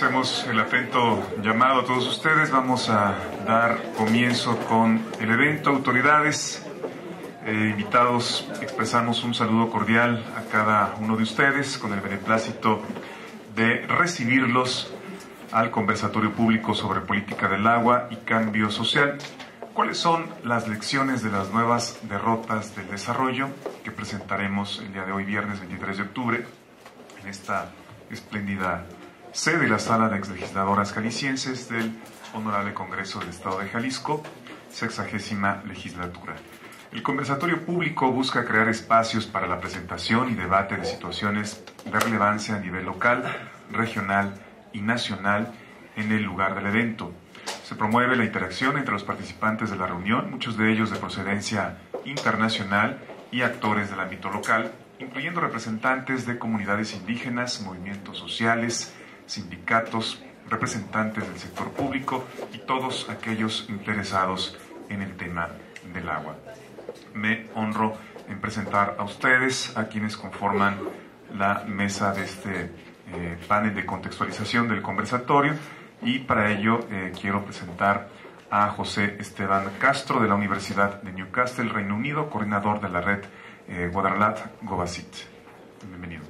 Hacemos el atento llamado a todos ustedes. Vamos a dar comienzo con el evento. Autoridades, invitados, expresamos un saludo cordial a cada uno de ustedes con el beneplácito de recibirlos al conversatorio público sobre política del agua y cambio social. ¿Cuáles son las lecciones de las nuevas derrotas del desarrollo que presentaremos el día de hoy, viernes 23 de octubre, en esta espléndida sede de la Sala de Exlegisladoras Jaliscienses del Honorable Congreso del Estado de Jalisco, 60ª legislatura? El conversatorio público busca crear espacios para la presentación y debate de situaciones de relevancia a nivel local, regional y nacional en el lugar del evento. Se promueve la interacción entre los participantes de la reunión, muchos de ellos de procedencia internacional y actores del ámbito local, incluyendo representantes de comunidades indígenas, movimientos sociales, sindicatos, representantes del sector público y todos aquellos interesados en el tema del agua. Me honro en presentar a ustedes, a quienes conforman la mesa de este panel de contextualización del conversatorio, y para ello quiero presentar a José Esteban Castro de la Universidad de Newcastle, Reino Unido, coordinador de la red Guadalajara Gobasit. Bienvenido.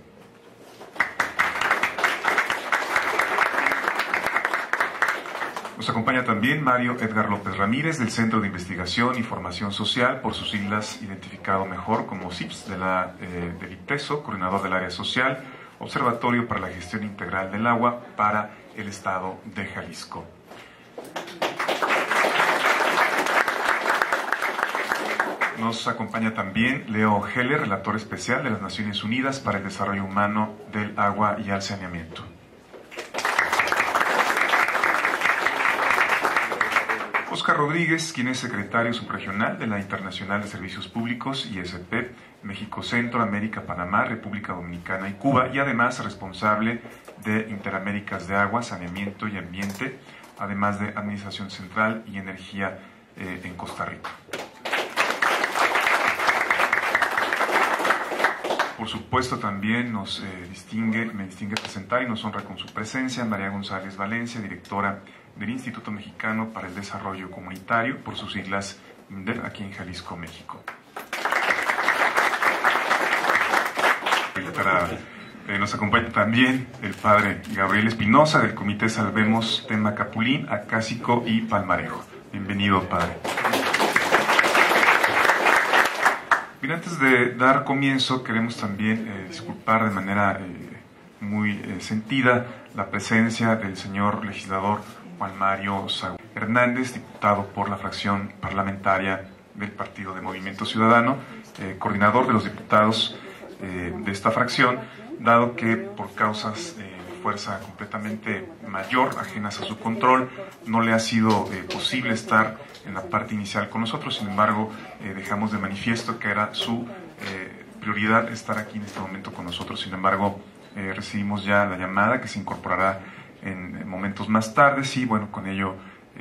Nos acompaña también Mario Edgar López Ramírez del Centro de Investigación y Formación Social, por sus siglas identificado mejor como CIPS, del IPTESO, coordinador del área social, Observatorio para la Gestión Integral del Agua para el Estado de Jalisco. Nos acompaña también Leo Heller, relator especial de las Naciones Unidas para el Desarrollo Humano del Agua y el Saneamiento. Oscar Rodríguez, quien es secretario subregional de la Internacional de Servicios Públicos, ISP, México, Centro, América, Panamá, República Dominicana y Cuba, y además responsable de Interaméricas de Agua, Saneamiento y Ambiente, además de Administración Central y Energía en Costa Rica. Por supuesto, también me distingue presentar y nos honra con su presencia María González Valencia, directora del Instituto Mexicano para el Desarrollo Comunitario, por sus siglas INDER, aquí en Jalisco, México. Nos acompaña también el padre Gabriel Espinosa del Comité Salvemos Tema Capulín, Acásico y Palmarejo. Bienvenido, padre. Bien, antes de dar comienzo, queremos también disculpar de manera muy sentida la presencia del señor legislador Juan Mario Saúl Hernández, diputado por la fracción parlamentaria del Partido de Movimiento Ciudadano, coordinador de los diputados de esta fracción, dado que por causas de fuerza completamente mayor, ajenas a su control, no le ha sido posible estar en la parte inicial con nosotros. Sin embargo, dejamos de manifiesto que era su prioridad estar aquí en este momento con nosotros. Sin embargo, recibimos ya la llamada que se incorporará en momentos más tardes, y bueno, con ello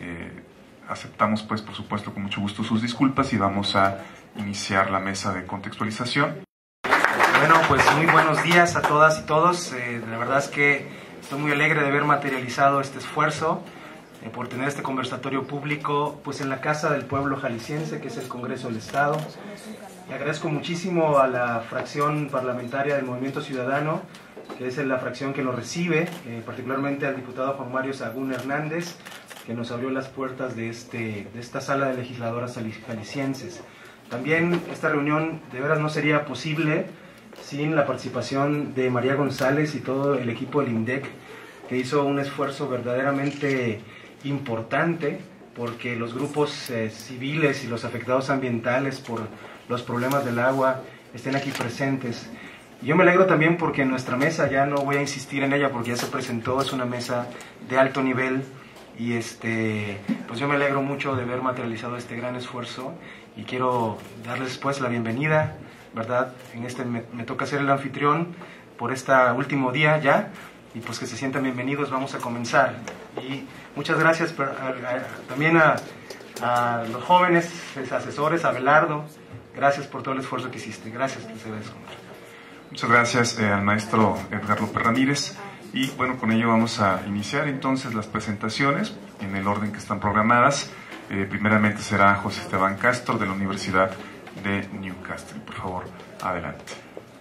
aceptamos, pues, por supuesto, con mucho gusto sus disculpas, y vamos a iniciar la mesa de contextualización. Bueno, pues muy buenos días a todas y todos. La verdad es que estoy muy alegre de haber materializado este esfuerzo por tener este conversatorio público pues en la Casa del Pueblo Jalisciense, que es el Congreso del Estado. Le agradezco muchísimo a la fracción parlamentaria del Movimiento Ciudadano, que es la fracción que nos recibe, particularmente al diputado Juan Mario Sagún Hernández, que nos abrió las puertas de esta Sala de Legisladoras Jaliscienses. También esta reunión de veras no sería posible sin la participación de María González y todo el equipo del INDEC, que hizo un esfuerzo verdaderamente importante porque los grupos civiles y los afectados ambientales por los problemas del agua estén aquí presentes. Y yo me alegro también porque nuestra mesa, ya no voy a insistir en ella porque ya se presentó, es una mesa de alto nivel, y pues yo me alegro mucho de haber materializado este gran esfuerzo, y quiero darles pues la bienvenida, ¿verdad? Me toca ser el anfitrión por este último día ya, y pues que se sientan bienvenidos. Vamos a comenzar, y muchas gracias también a los jóvenes asesores, a Abelardo, gracias por todo el esfuerzo que hiciste, gracias, les agradezco. Muchas gracias al maestro Edgar López Ramírez. Y bueno, con ello vamos a iniciar entonces las presentaciones en el orden que están programadas. Primeramente será José Esteban Castro de la Universidad de Newcastle. Por favor, adelante.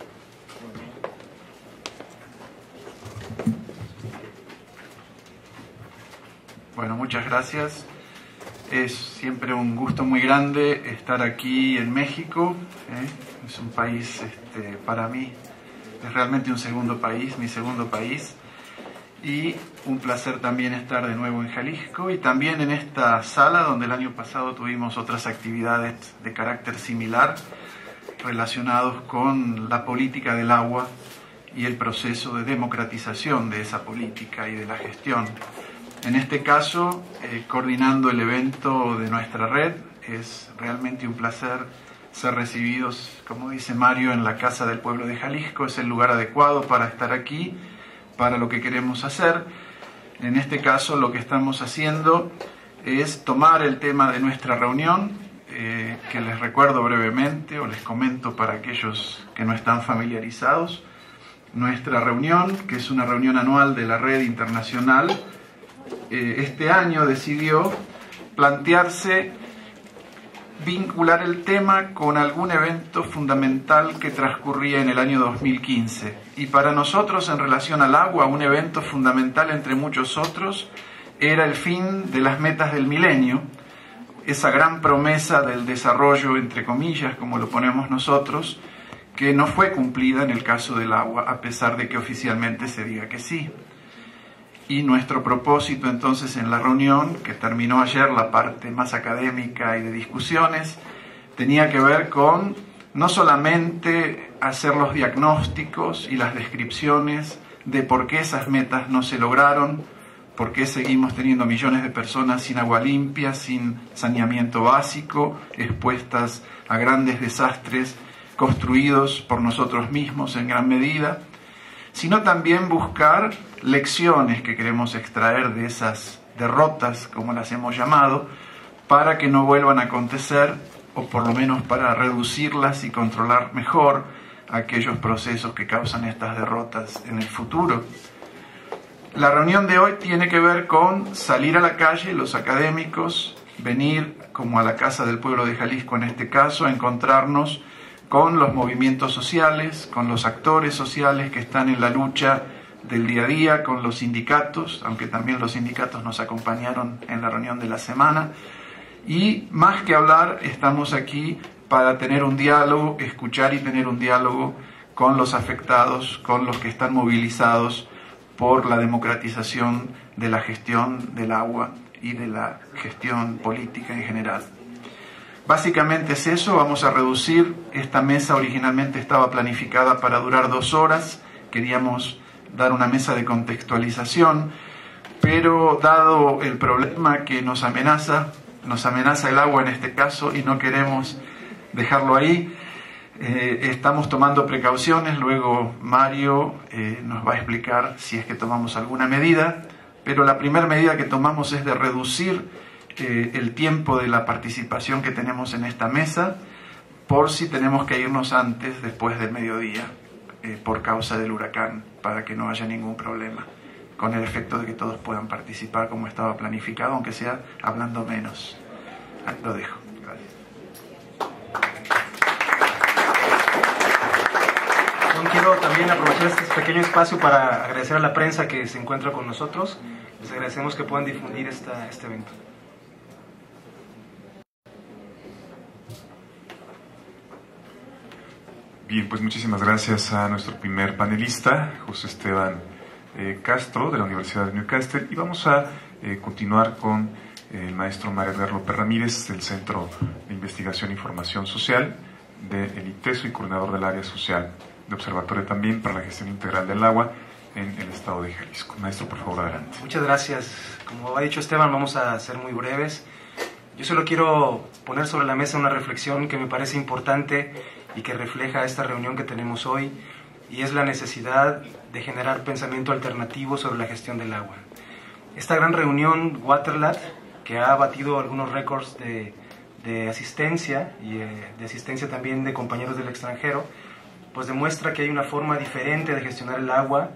Bueno, muchas gracias. Es siempre un gusto muy grande estar aquí en México. Es un país, para mí, es realmente un segundo país, mi segundo país. Y un placer también estar de nuevo en Jalisco y también en esta sala donde el año pasado tuvimos otras actividades de carácter similar relacionados con la política del agua y el proceso de democratización de esa política y de la gestión. En este caso, coordinando el evento de nuestra red, es realmente un placer ser recibidos, como dice Mario, en la Casa del Pueblo de Jalisco. Es el lugar adecuado para estar aquí, para lo que queremos hacer. En este caso, lo que estamos haciendo es tomar el tema de nuestra reunión, que les recuerdo brevemente o les comento para aquellos que no están familiarizados. Nuestra reunión, que es una reunión anual de la Red Internacional, este año decidió plantearse vincular el tema con algún evento fundamental que transcurría en el año 2015. Y para nosotros, en relación al agua, un evento fundamental entre muchos otros era el fin de las metas del milenio, esa gran promesa del desarrollo, entre comillas, como lo ponemos nosotros, que no fue cumplida en el caso del agua, a pesar de que oficialmente se diga que sí. Y nuestro propósito entonces en la reunión, que terminó ayer la parte más académica y de discusiones, tenía que ver con no solamente hacer los diagnósticos y las descripciones de por qué esas metas no se lograron, por qué seguimos teniendo millones de personas sin agua limpia, sin saneamiento básico, expuestas a grandes desastres construidos por nosotros mismos en gran medida, sino también buscar lecciones que queremos extraer de esas derrotas, como las hemos llamado, para que no vuelvan a acontecer, o por lo menos para reducirlas y controlar mejor aquellos procesos que causan estas derrotas en el futuro. La reunión de hoy tiene que ver con salir a la calle, los académicos, venir como a la Casa del Pueblo de Jalisco en este caso, a encontrarnos con los movimientos sociales, con los actores sociales que están en la lucha del día a día, con los sindicatos, aunque también los sindicatos nos acompañaron en la reunión de la semana. Y más que hablar, estamos aquí para tener un diálogo, escuchar y tener un diálogo con los afectados, con los que están movilizados por la democratización de la gestión del agua y de la gestión política en general. Básicamente es eso. Vamos a reducir. Esta mesa originalmente estaba planificada para durar 2 horas. Queríamos dar una mesa de contextualización, pero dado el problema que nos amenaza el agua en este caso, y no queremos dejarlo ahí, estamos tomando precauciones. Luego Mario nos va a explicar si es que tomamos alguna medida, pero la primera medida que tomamos es de reducir el tiempo de la participación que tenemos en esta mesa, por si tenemos que irnos antes, después del mediodía, por causa del huracán, para que no haya ningún problema, con el efecto de que todos puedan participar como estaba planificado, aunque sea hablando menos. Lo dejo. Gracias. Quiero también aprovechar este pequeño espacio para agradecer a la prensa que se encuentra con nosotros. Les agradecemos que puedan difundir este evento. Bien, pues muchísimas gracias a nuestro primer panelista, José Esteban Castro, de la Universidad de Newcastle, y vamos a continuar con el maestro Mario Edgar López Ramírez, del Centro de Investigación e Información Social del ITESO y coordinador del área social de Observatorio también para la Gestión Integral del Agua en el estado de Jalisco. Maestro, por favor, adelante. Muchas gracias. Como ha dicho Esteban, vamos a ser muy breves. Yo solo quiero poner sobre la mesa una reflexión que me parece importante y que refleja esta reunión que tenemos hoy, y es la necesidad de generar pensamiento alternativo sobre la gestión del agua. Esta gran reunión Waterlat, que ha batido algunos récords de asistencia y de asistencia también de compañeros del extranjero, pues demuestra que hay una forma diferente de gestionar el agua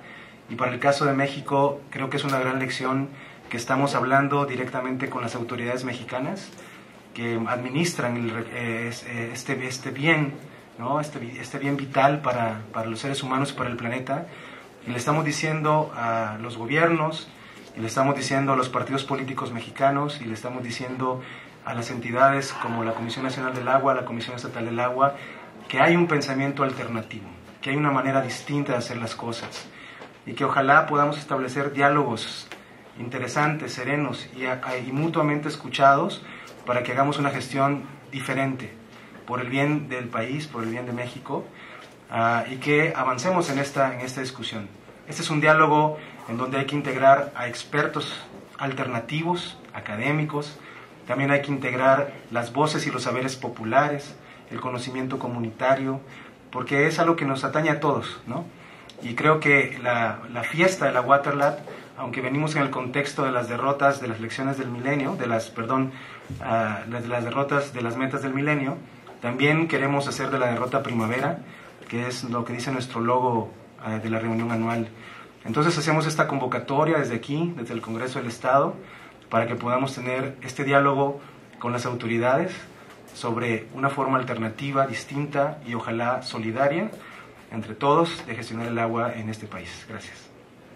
Y para el caso de México, creo que es una gran lección que estamos hablando directamente con las autoridades mexicanas que administran este bien, ¿no? este bien vital para los seres humanos y para el planeta. Y le estamos diciendo a los gobiernos, y le estamos diciendo a los partidos políticos mexicanos, y le estamos diciendo a las entidades como la Comisión Nacional del Agua, la Comisión Estatal del Agua, que hay un pensamiento alternativo, que hay una manera distinta de hacer las cosas, y que ojalá podamos establecer diálogos interesantes, serenos y mutuamente escuchados para que hagamos una gestión diferente por el bien del país, por el bien de México, y que avancemos en esta discusión. Este es un diálogo en donde hay que integrar a expertos alternativos, académicos, también hay que integrar las voces y los saberes populares, el conocimiento comunitario, porque es algo que nos atañe a todos, ¿no? Y creo que la fiesta de la Waterlat, aunque venimos en el contexto de las derrotas de las elecciones del milenio, de las derrotas de las metas del milenio, también queremos hacer de la derrota primavera, que es lo que dice nuestro logo de la reunión anual. Entonces hacemos esta convocatoria desde aquí, desde el Congreso del Estado, para que podamos tener este diálogo con las autoridades sobre una forma alternativa, distinta y ojalá solidaria entre todos de gestionar el agua en este país. Gracias.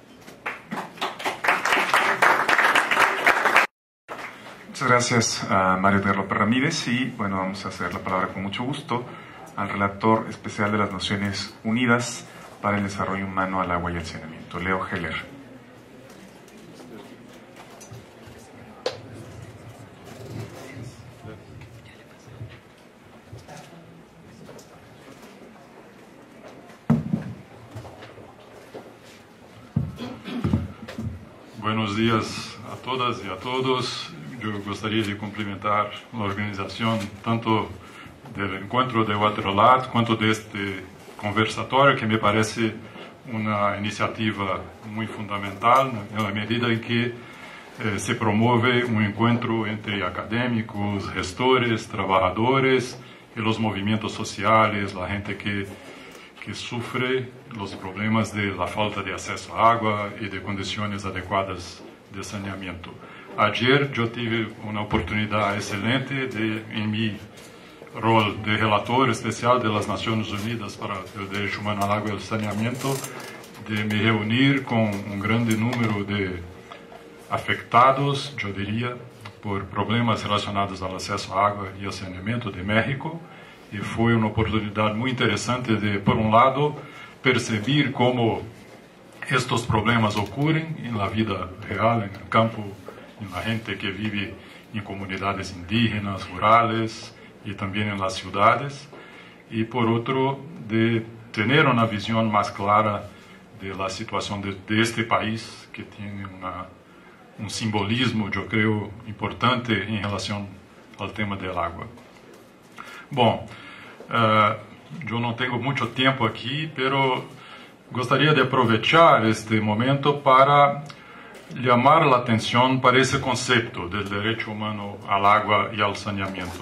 Muchas gracias a Mario Edgar López Ramírez y bueno, vamos a hacer la palabra con mucho gusto al relator especial de las Naciones Unidas para el Desarrollo Humano, al Agua y al Saneamiento, Leo Heller. Buenos días a todas y a todos. Yo gustaría de cumplimentar la organización tanto del encuentro de Waterlat cuanto de este conversatorio, que me parece una iniciativa muy fundamental en la medida en que se promueve un encuentro entre académicos, gestores, trabajadores y los movimientos sociales, la gente que sufre los problemas de la falta de acceso a agua y de condiciones adecuadas de saneamiento. Ayer yo tuve una oportunidad excelente en mi rol de relator especial de las Naciones Unidas para el Derecho Humano al Agua y el Saneamiento, de me reunir con un grande número de afectados, yo diría, por problemas relacionados al acceso a agua y al saneamiento de México, y fue una oportunidad muy interesante de, por un lado, percibir cómo estos problemas ocurren en la vida real, en el campo, en la gente que vive en comunidades indígenas, rurales y también en las ciudades, y por otro, de tener una visión más clara de la situación de este país, que tiene un simbolismo, yo creo, importante en relación al tema del agua. Bom, yo no tengo mucho tiempo aquí, pero gostaria de aprovechar este momento para llamar la atención para ese concepto del derecho humano al agua y al saneamiento.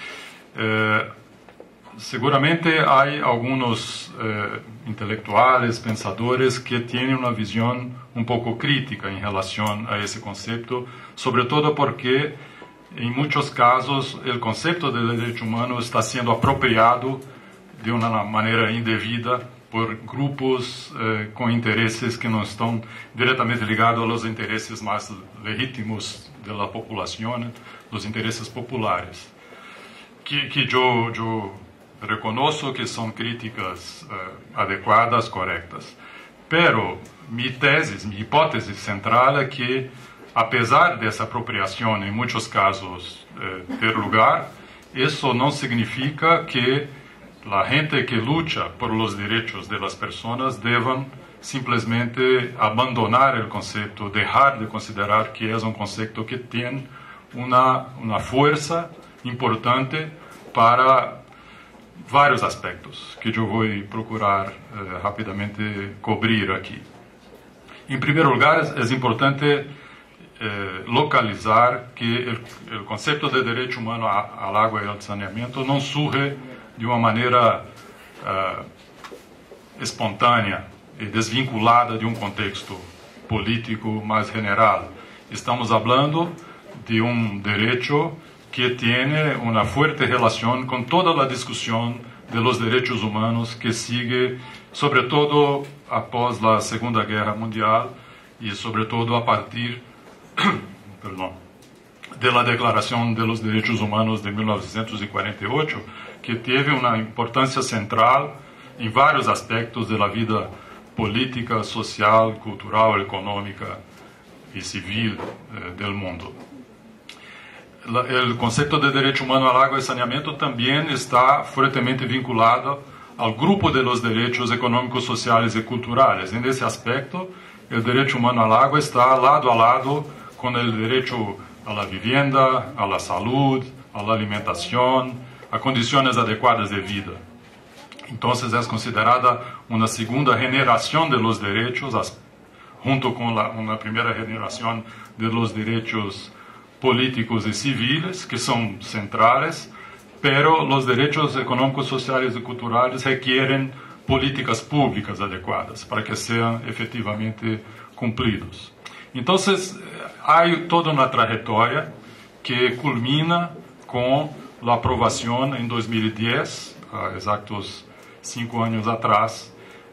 Seguramente hay algunos intelectuales, pensadores que tienen una visión un poco crítica en relación a ese concepto, sobre todo porque en muchos casos el concepto del derecho humano está siendo apropiado de una manera indebida por grupos con intereses que no están directamente ligados a los intereses más legítimos de la población, los intereses populares, que yo reconozco que son críticas adecuadas, correctas. Pero mi tesis, mi hipótesis central es que, a pesar de esa apropiación en muchos casos ter lugar, eso no significa que la gente que lucha por los derechos de las personas deban simplemente abandonar el concepto, dejar de considerar que es un concepto que tiene una fuerza importante para varios aspectos que yo voy a procurar rápidamente cubrir aquí. En primer lugar, es importante localizar que el concepto de derecho humano al agua y al saneamiento no surge de una manera espontánea desvinculada de um contexto político mais general. Estamos falando de um direito que tem uma forte relação com toda a discussão de los direitos humanos que sigue, sobretudo após a Segunda Guerra Mundial e sobretudo a partir de la Declaração de los Direitos Humanos de 1948, que teve uma importância central em vários aspectos da vida política, social, cultural, econômica e civil do mundo. O conceito de direito humano ao água e saneamento também está fortemente vinculado ao grupo de los direitos econômicos, sociais e culturais. Nesse aspecto, o direito humano à água está lado a lado com o direito à vivienda, à saúde, à alimentação, a condições adequadas de vida. Então, é considerada uma segunda generação de los direitos, junto com uma primeira generação de los direitos políticos e civis, que são centrais, pero os direitos econômicos, sociais e culturais requerem políticas públicas adequadas para que sejam efetivamente cumpridos. Então, há toda uma trajetória que culmina com a aprovação em 2010, há exatos 5 anos atrás,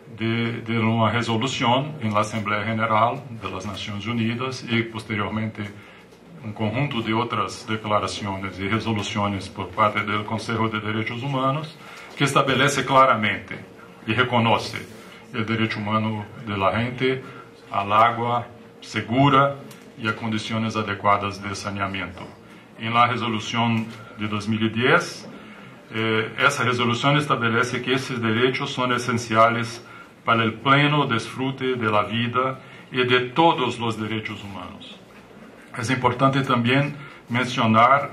de uma resolução na Assembleia Geral das Nações Unidas e, posteriormente, conjunto de outras declarações e resoluções por parte do Conselho de Direitos Humanos, que estabelece claramente e reconhece o direito humano da gente à água segura e a condições adequadas de saneamento. Em la resolução de 2010, essa resolução estabelece que esses direitos são essenciais para o pleno desfrute da vida e de todos os direitos humanos. É importante também mencionar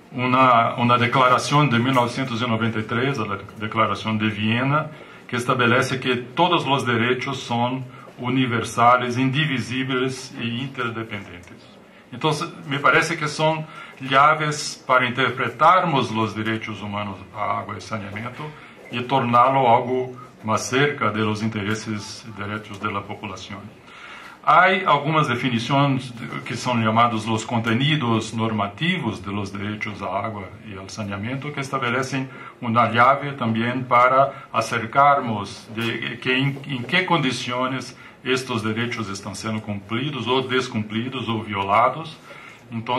uma declaração de 1993, a Declaração de Viena, que estabelece que todos os direitos são universais, indivisíveis e interdependentes. Então, me parece que são chaves para interpretarmos os direitos humanos à água e saneamento e torná-lo algo mais cerca dos interesses diretos da população. Há algumas definições que são chamados os contenidos normativos de los direitos à água e ao saneamento, que estabelecem uma chave também para acercarmos de que em que condições estes direitos estão sendo cumpridos ou descumpridos ou violados. Então,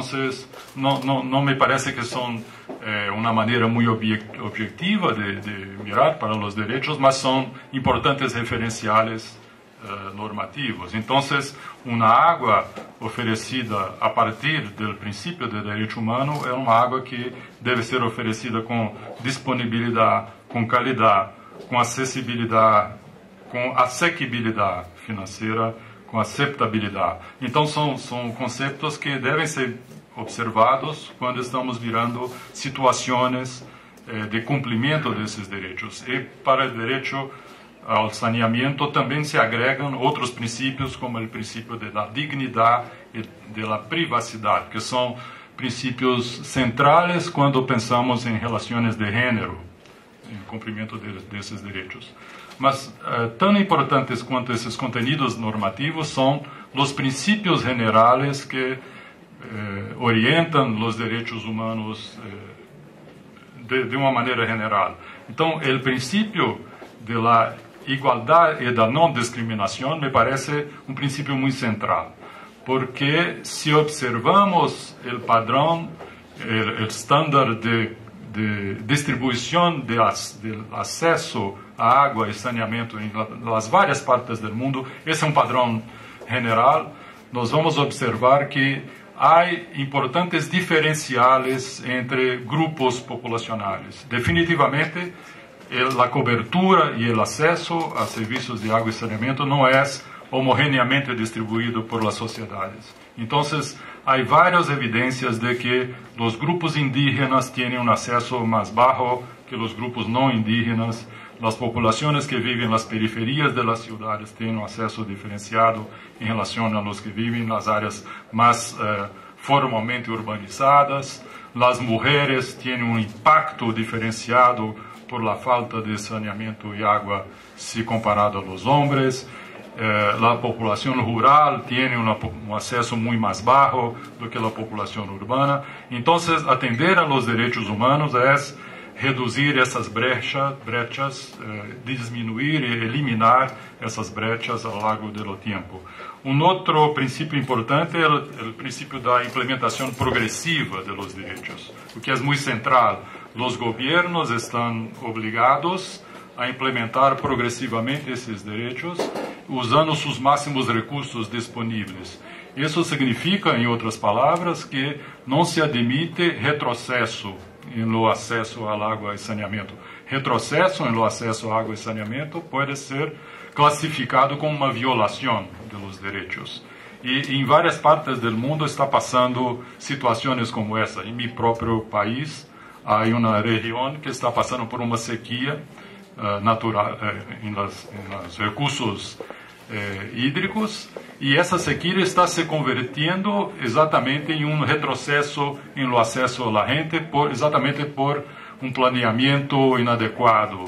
não me parece que são uma maneira muito objetiva de mirar para os direitos, mas são importantes referenciais normativos. Então, uma água oferecida a partir do princípio de direito humano é uma água que deve ser oferecida com disponibilidade, com qualidade, com acessibilidade, com assequibilidade financeira, com aceitabilidade. Então, são conceitos que devem ser observados quando estamos virando situações de cumprimento desses direitos. E para o direito ao saneamento também se agregam outros princípios, como o princípio da dignidade e da privacidade, que são princípios centrais quando pensamos em relações de gênero, em cumprimento desses direitos. Mas tão importantes quanto esses contenidos normativos são os princípios generais que orientam os direitos humanos de uma maneira geral. Então, o princípio da igualdade e da não discriminação me parece um princípio muito central, porque se observamos o padrão, o estándar de distribuição de acesso à água e saneamento nas várias partes do mundo, esse é um padrão general. Nós vamos observar que há importantes diferenciais entre grupos populacionais. Definitivamente, a cobertura e o acesso a serviços de água e saneamento não é homogeneamente distribuído por as sociedades. Então, há várias evidências de que os grupos indígenas têm um acesso mais baixo que os grupos não indígenas. As populações que vivem nas periferias das cidades têm um acesso diferenciado em relação a los que vivem nas áreas mais formalmente urbanizadas. As mulheres têm um impacto diferenciado por la falta de saneamento e água se comparado aos homens. la población rural tiene un acceso muy más bajo do que la población urbana. Entonces, atender a los derechos humanos es reducir essas brechas, disminuir e eliminar essas brechas ao longo do tempo. Outro princípio importante é o princípio da implementação progressiva dos direitos, o que é muito central. Os governos estão obrigados a implementar progressivamente esses direitos, usando os máximos recursos disponíveis. Isso significa, em outras palavras, que não se admite retrocesso no acesso à água e saneamento. Retrocesso no acesso à água e saneamento pode ser classificado como uma violação dos direitos. E em várias partes do mundo está passando situações como essa. Em meu próprio país, há uma região que está passando por uma sequia natural nos recursos hídricos, e essa sequia está se convertendo exatamente em retrocesso no acesso à gente, exatamente por planeamento inadequado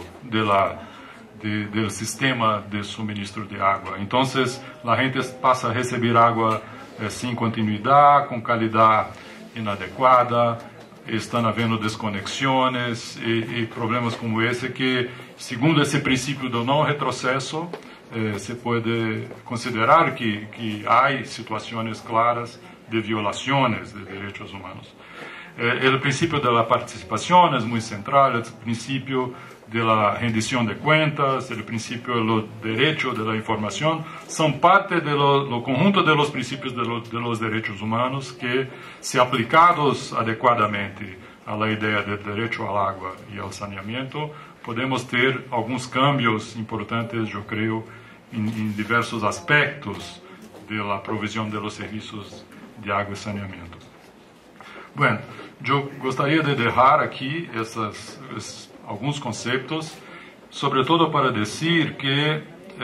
do sistema de suministro de água. Então, a gente passa a receber água sem continuidade, com qualidade inadequada, estão havendo desconexões e problemas como esse que, segundo esse princípio do não retrocesso, se pode considerar que há situações claras de violações de direitos humanos. O princípio da participação é muito central, o princípio da rendição de contas, o princípio do direito da informação, são parte do conjunto dos princípios dos direitos humanos que, se aplicados adequadamente à ideia de direito à água e ao saneamento, podemos ter alguns cambios importantes, eu creio, em diversos aspectos da provisão dos serviços de água e saneamento. Bueno, eu gostaria de deixar aqui alguns conceitos, sobretudo para dizer que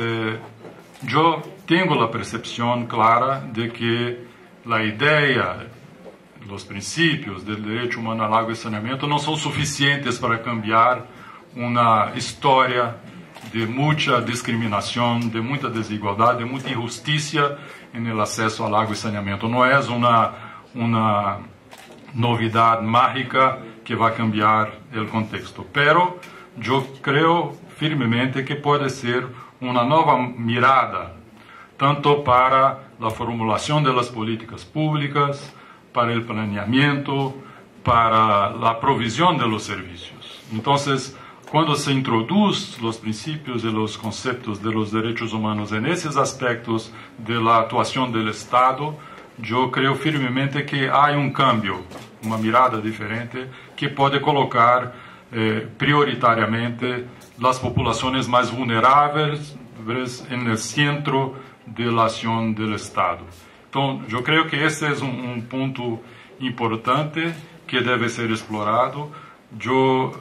eu tenho a percepção clara de que a ideia, os princípios do direito humano à água e saneamento não são suficientes para cambiar uma história de muita discriminação, de muita desigualdade, de muita injustiça no acesso à água e saneamento. Não é uma novidade mágica que vai cambiar o contexto. Pero eu creio firmemente que pode ser uma nova mirada, tanto para a formulação das políticas públicas, para o planeamento, para a provisão dos serviços. Então, quando se introduz os princípios e os conceitos de los direitos humanos nesses aspectos da atuação do Estado, eu creio firmemente que há cambio, uma mirada diferente que pode colocar prioritariamente as populações mais vulneráveis no centro da ação do Estado. Então, eu creio que esse é ponto importante que deve ser explorado. Eu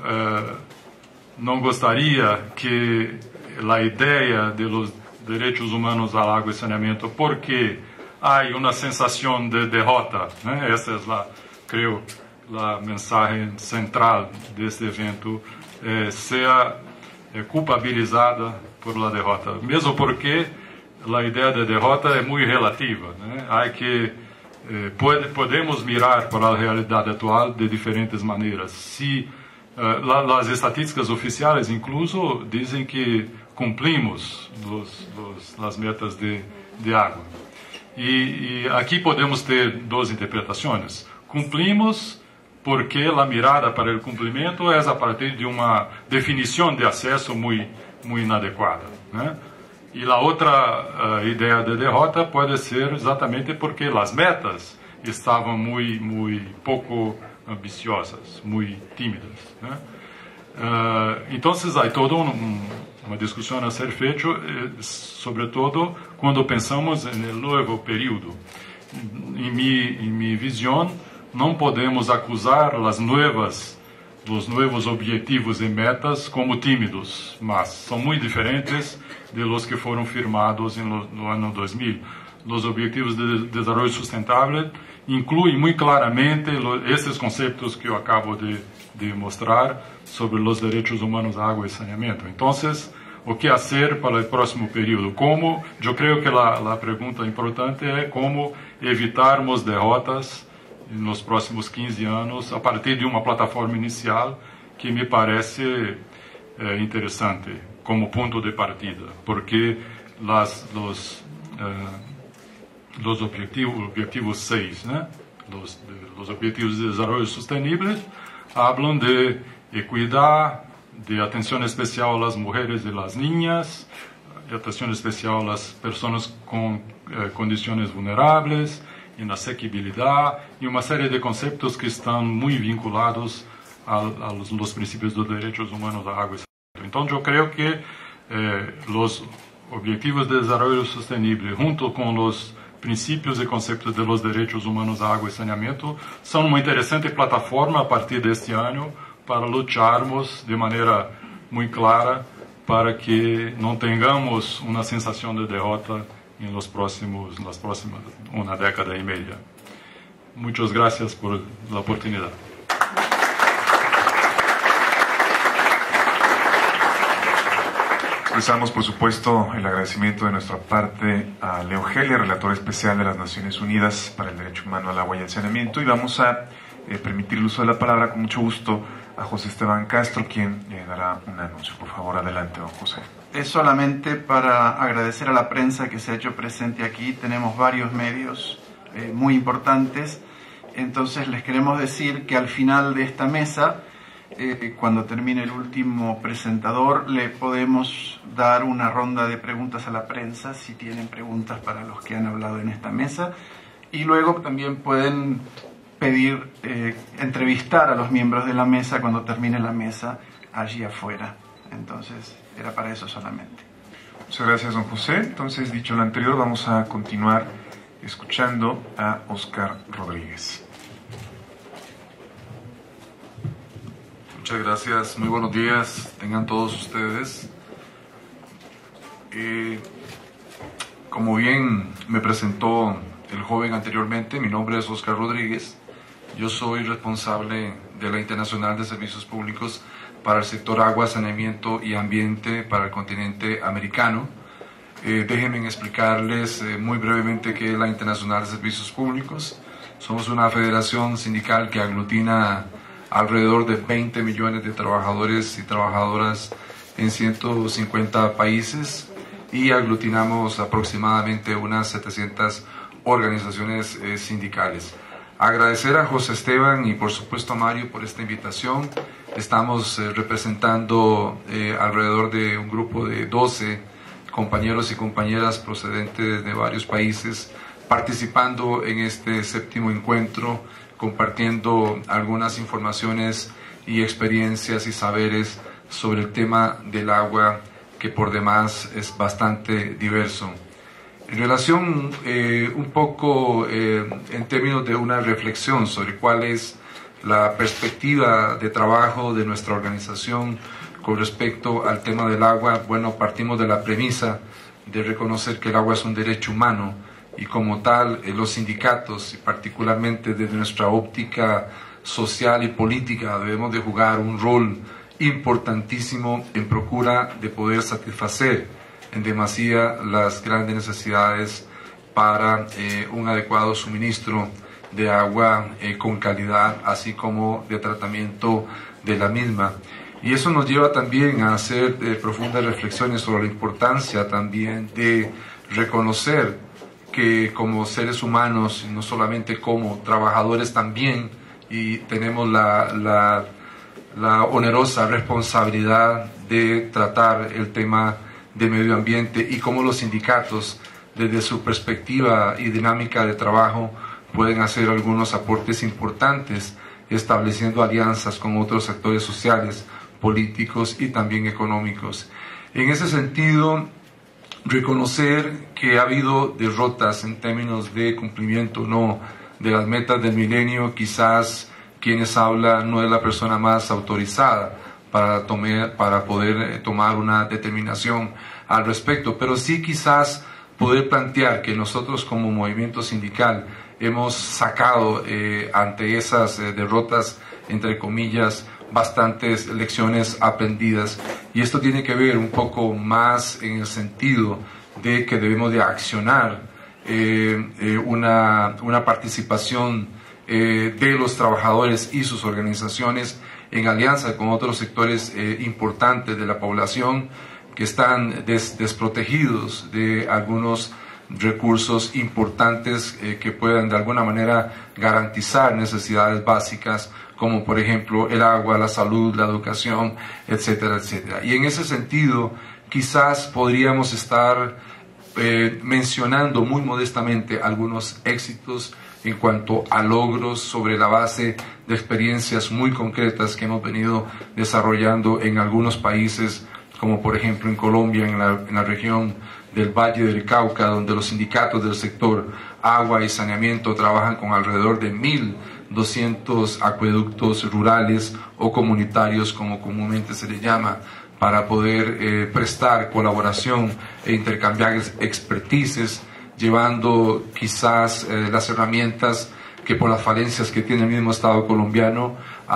não gostaria que a ideia dos direitos humanos à água e saneamento, porque há uma sensação de derrota, né? Essa é, creio, a mensagem central deste evento, seja culpabilizada por la derrota, mesmo porque a ideia de derrota é muito relativa, né? Há que podemos mirar para a realidade atual de diferentes maneiras. Se as estatísticas oficiais, incluso, dizem que cumprimos as metas de água. E aqui podemos ter duas interpretações. Cumprimos porque a mirada para o cumprimento é a partir de uma definição de acesso muito inadequada, né? E a outra ideia de derrota pode ser exatamente porque as metas estavam muito pouco ambiciosas, muito tímidas, né? Então, há toda uma discussão a ser feita, sobretudo quando pensamos no novo período. Em minha visão, não podemos acusar os novos objetivos e metas como tímidos, mas são muito diferentes de los que foram firmados no ano 2000. Os Objetivos de Desenvolvimento Sustentável incluem muito claramente esses conceitos que eu acabo de mostrar sobre os direitos humanos à água e saneamento. Então, o qué hacer para el próximo periodo. ¿Cómo? Yo creo que la pregunta importante es cómo evitarmos derrotas en los próximos 15 años a partir de una plataforma inicial que me parece interesante como punto de partida, porque los objetivos 6, ¿no? Los objetivos de desarrollo sostenible hablan de equidad, de atención especial a las mujeres y las niñas, de atención especial a las personas con condiciones vulnerables, en asequibilidad y una serie de conceptos que están muy vinculados a los principios de los derechos humanos a agua y saneamiento. Entonces yo creo que los objetivos de desarrollo sostenible junto con los principios y conceptos de los derechos humanos a agua y saneamiento son una interesante plataforma a partir de este año para lucharmos de manera muy clara para que no tengamos una sensación de derrota en las próximas una década y media. Muchas gracias por la oportunidad. Expresamos, por supuesto, el agradecimiento de nuestra parte a Leo Heller, relator especial de las Naciones Unidas para el Derecho Humano al Agua y al Saneamiento, y vamos a permitir el uso de la palabra con mucho gusto a José Esteban Castro, quien dará un anuncio. Por favor, adelante, don José. Es solamente para agradecer a la prensa que se ha hecho presente aquí. Tenemos varios medios muy importantes, entonces les queremos decir que al final de esta mesa, cuando termine el último presentador, le podemos dar una ronda de preguntas a la prensa, si tienen preguntas para los que han hablado en esta mesa, y luego también pueden pedir entrevistar a los miembros de la mesa cuando termine la mesa allí afuera. Entonces, era para eso solamente. Muchas gracias, don José. Entonces, dicho lo anterior, vamos a continuar escuchando a Oscar Rodríguez. Muchas gracias, muy buenos días, tengan todos ustedes. Como bien me presentó el joven anteriormente, mi nombre es Oscar Rodríguez, yo soy responsable de la Internacional de Servicios Públicos para el sector agua, saneamiento y ambiente para el continente americano. Déjenme explicarles muy brevemente qué es la Internacional de Servicios Públicos. Somos una federación sindical que aglutina alrededor de 20 millones de trabajadores y trabajadoras en 150 países y aglutinamos aproximadamente unas 700 organizaciones sindicales. Agradecer a José Esteban y por supuesto a Mario por esta invitación. Estamos representando alrededor de un grupo de 12 compañeros y compañeras procedentes de varios países participando en este séptimo encuentro, compartiendo algunas informaciones y experiencias y saberes sobre el tema del agua, que por demás es bastante diverso. En relación un poco en términos de una reflexión sobre cuál es la perspectiva de trabajo de nuestra organización con respecto al tema del agua, bueno, partimos de la premisa de reconocer que el agua es un derecho humano, y como tal los sindicatos, y particularmente desde nuestra óptica social y política, debemos de jugar un rol importantísimo en procura de poder satisfacer en demasía las grandes necesidades para un adecuado suministro de agua con calidad, así como de tratamiento de la misma. Y eso nos lleva también a hacer profundas reflexiones sobre la importancia también de reconocer que como seres humanos, no solamente como trabajadores también, y tenemos la onerosa responsabilidad de tratar el tema de medio ambiente, y cómo los sindicatos, desde su perspectiva y dinámica de trabajo, pueden hacer algunos aportes importantes, estableciendo alianzas con otros sectores sociales, políticos y también económicos. En ese sentido, reconocer que ha habido derrotas en términos de cumplimiento no de las metas del milenio. Quizás quienes hablan no es la persona más autorizada para poder tomar una determinación al respecto, pero sí quizás poder plantear que nosotros como movimiento sindical hemos sacado ante esas derrotas, entre comillas, bastantes lecciones aprendidas, y esto tiene que ver un poco más en el sentido de que debemos de accionar una participación de los trabajadores y sus organizaciones en alianza con otros sectores importantes de la población que están desprotegidos de algunos recursos importantes que puedan de alguna manera garantizar necesidades básicas como por ejemplo el agua, la salud, la educación, etcétera, etcétera. Y en ese sentido quizás podríamos estar mencionando muy modestamente algunos éxitos en cuanto a logros sobre la base de experiencias muy concretas que hemos venido desarrollando en algunos países, como por ejemplo en Colombia, en la región del Valle del Cauca, donde los sindicatos del sector agua y saneamiento trabajan con alrededor de 1.200 acueductos rurales o comunitarios, como comúnmente se le llama, para poder prestar colaboración e intercambiar expertices, llevando quizás las herramientas que por las falencias que tiene el mismo Estado colombiano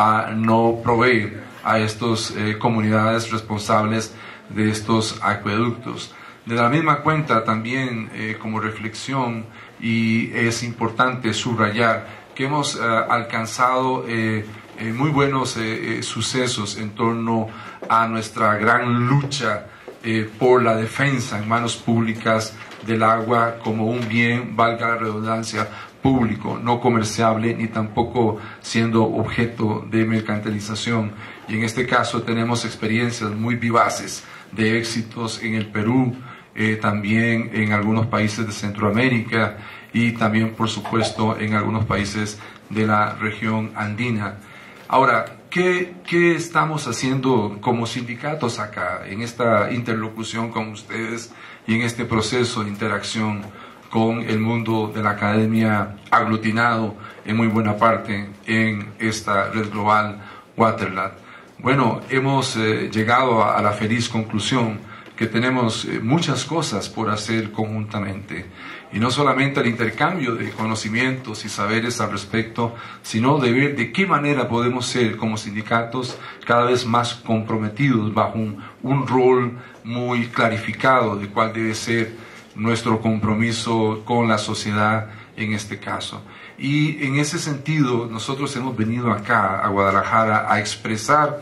no provee a estas comunidades responsables de estos acueductos. De la misma cuenta también como reflexión, y es importante subrayar que hemos alcanzado muy buenos sucesos en torno a nuestra gran lucha por la defensa en manos públicas del agua como un bien, valga la redundancia, público, no comerciable ni tampoco siendo objeto de mercantilización. Y en este caso tenemos experiencias muy vivaces de éxitos en el Perú, también en algunos países de Centroamérica y también por supuesto en algunos países de la región andina. Ahora, ¿qué estamos haciendo como sindicatos acá en esta interlocución con ustedes y en este proceso de interacción con el mundo de la academia aglutinado en muy buena parte en esta red global Waterlat? Bueno, hemos llegado a la feliz conclusión que tenemos muchas cosas por hacer conjuntamente, y no solamente el intercambio de conocimientos y saberes al respecto, sino de ver de qué manera podemos ser como sindicatos cada vez más comprometidos bajo un rol muy clarificado de cuál debe ser nuestro compromiso con la sociedad en este caso. Y en ese sentido nosotros hemos venido acá a Guadalajara a expresar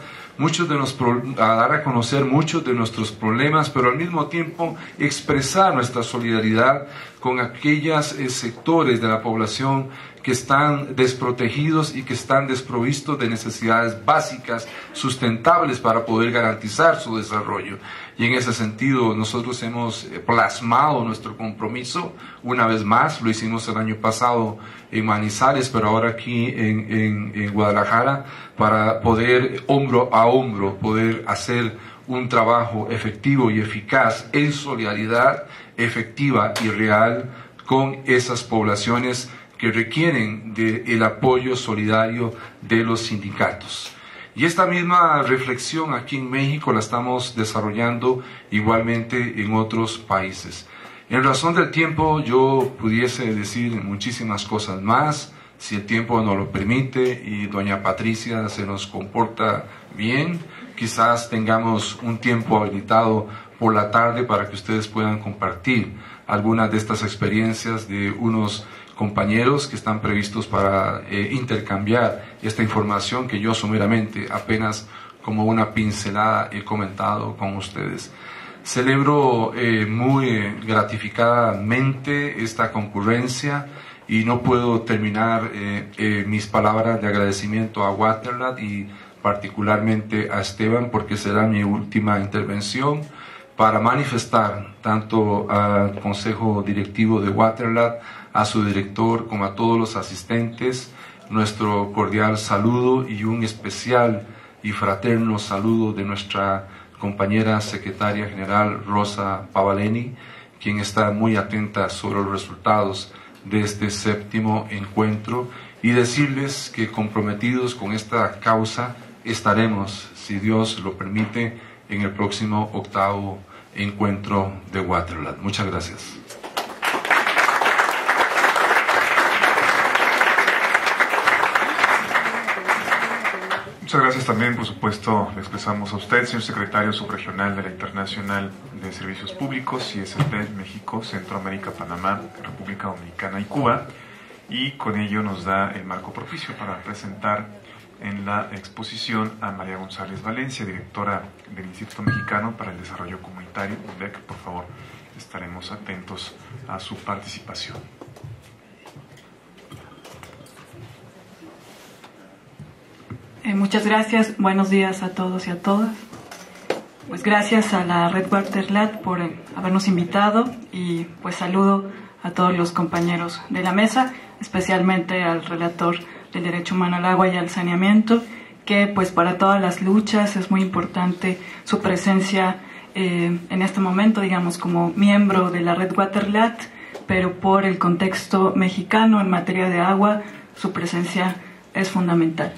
a dar a conocer muchos de nuestros problemas, pero al mismo tiempo expresar nuestra solidaridad con aquellos sectores de la población que están desprotegidos y que están desprovistos de necesidades básicas, sustentables para poder garantizar su desarrollo. Y en ese sentido nosotros hemos plasmado nuestro compromiso una vez más. Lo hicimos el año pasado en Manizales, pero ahora aquí en Guadalajara, para poder hombro a hombro poder hacer un trabajo efectivo y eficaz en solidaridad efectiva y real con esas poblaciones que requieren del apoyo solidario de los sindicatos. Y esta misma reflexión aquí en México la estamos desarrollando igualmente en otros países. En razón del tiempo yo pudiese decir muchísimas cosas más, si el tiempo nos lo permite y doña Patricia se nos comporta bien, quizás tengamos un tiempo habilitado por la tarde para que ustedes puedan compartir algunas de estas experiencias de unos compañeros que están previstos para intercambiar esta información que yo someramente apenas como una pincelada he comentado con ustedes. Celebro muy gratificadamente esta concurrencia y no puedo terminar mis palabras de agradecimiento a Waterlat y particularmente a Esteban, porque será mi última intervención, para manifestar tanto al Consejo Directivo de Waterlat, a su director, como a todos los asistentes, nuestro cordial saludo y un especial y fraterno saludo de nuestra compañera secretaria general Rosa Pavaleni, quien está muy atenta sobre los resultados de este 7º encuentro, y decirles que comprometidos con esta causa estaremos, si Dios lo permite, en el próximo 8º encuentro de Waterlat. Muchas gracias. Muchas gracias también, por supuesto, le expresamos a usted, señor secretario subregional de la Internacional de Servicios Públicos, ISP, México, Centroamérica, Panamá, República Dominicana y Cuba, y con ello nos da el marco propicio para presentar en la exposición a María González Valencia, directora del Instituto Mexicano para el Desarrollo Comunitario, INDEC. Por favor, estaremos atentos a su participación. Muchas gracias, buenos días a todos y a todas. Pues gracias a la Red Waterlat por habernos invitado y pues saludo a todos los compañeros de la mesa, especialmente al relator del derecho humano al agua y al saneamiento, que pues para todas las luchas es muy importante su presencia en este momento, digamos, como miembro de la Red Waterlat, pero por el contexto mexicano en materia de agua, su presencia es fundamental.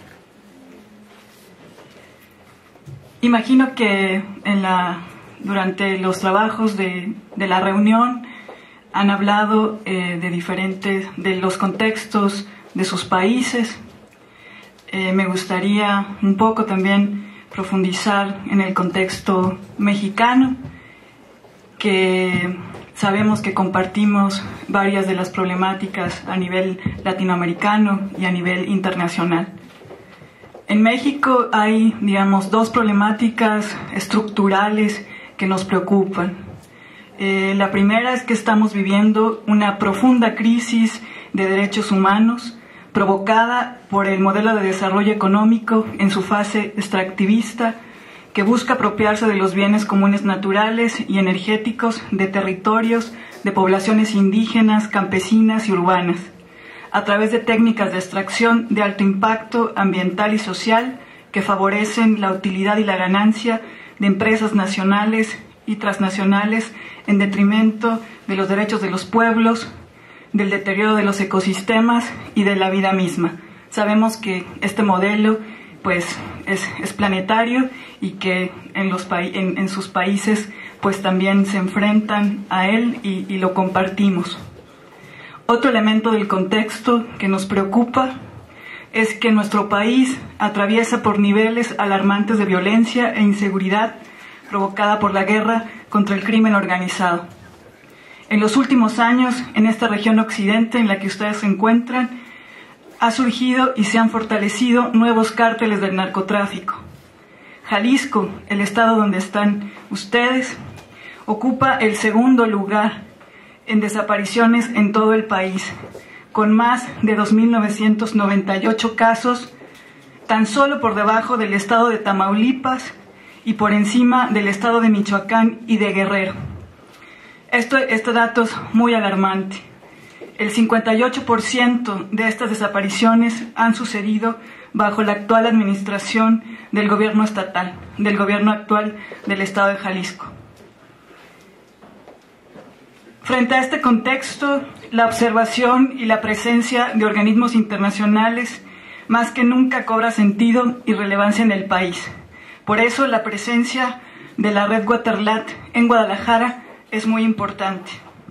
Imagino que durante los trabajos de la reunión han hablado de los contextos de sus países. Me gustaría un poco también profundizar en el contexto mexicano, que sabemos que compartimos varias de las problemáticas a nivel latinoamericano y a nivel internacional. En México hay, digamos, dos problemáticas estructurales que nos preocupan. La primera es que estamos viviendo una profunda crisis de derechos humanos provocada por el modelo de desarrollo económico en su fase extractivista, que busca apropiarse de los bienes comunes naturales y energéticos de territorios de poblaciones indígenas, campesinas y urbanas, a través de técnicas de extracción de alto impacto ambiental y social que favorecen la utilidad y la ganancia de empresas nacionales y transnacionales en detrimento de los derechos de los pueblos, del deterioro de los ecosistemas y de la vida misma. Sabemos que este modelo pues es planetario y que en sus países pues también se enfrentan a él y lo compartimos. Otro elemento del contexto que nos preocupa es que nuestro país atraviesa por niveles alarmantes de violencia e inseguridad provocada por la guerra contra el crimen organizado. En los últimos años, en esta región occidente en la que ustedes se encuentran, ha surgido y se han fortalecido nuevos cárteles del narcotráfico. Jalisco, el estado donde están ustedes, ocupa el segundo lugar en desapariciones en todo el país, con más de 2.998 casos, tan solo por debajo del estado de Tamaulipas y por encima del estado de Michoacán y de Guerrero. Este dato es muy alarmante. El 58% de estas desapariciones han sucedido bajo la actual administración del gobierno estatal, del gobierno actual del estado de Jalisco. Frente a este contexto, la observación y la presencia de organismos internacionales más que nunca cobra sentido y relevancia en el país. Por eso la presencia de la Red Waterlat en Guadalajara es muy importante.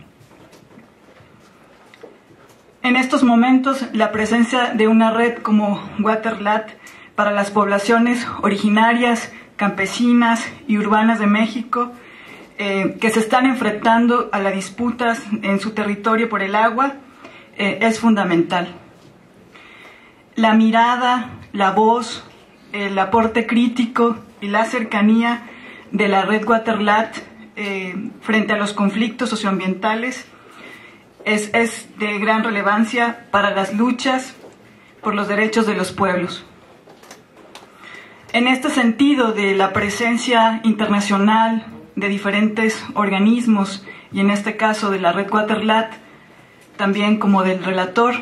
En estos momentos, la presencia de una red como Waterlat para las poblaciones originarias, campesinas y urbanas de México, que se están enfrentando a las disputas en su territorio por el agua, es fundamental. La mirada, la voz, el aporte crítico y la cercanía de la Red Waterlat frente a los conflictos socioambientales es de gran relevancia para las luchas por los derechos de los pueblos. En este sentido de la presencia internacional de diferentes organismos, y en este caso de la Red Waterlat, también como del relator,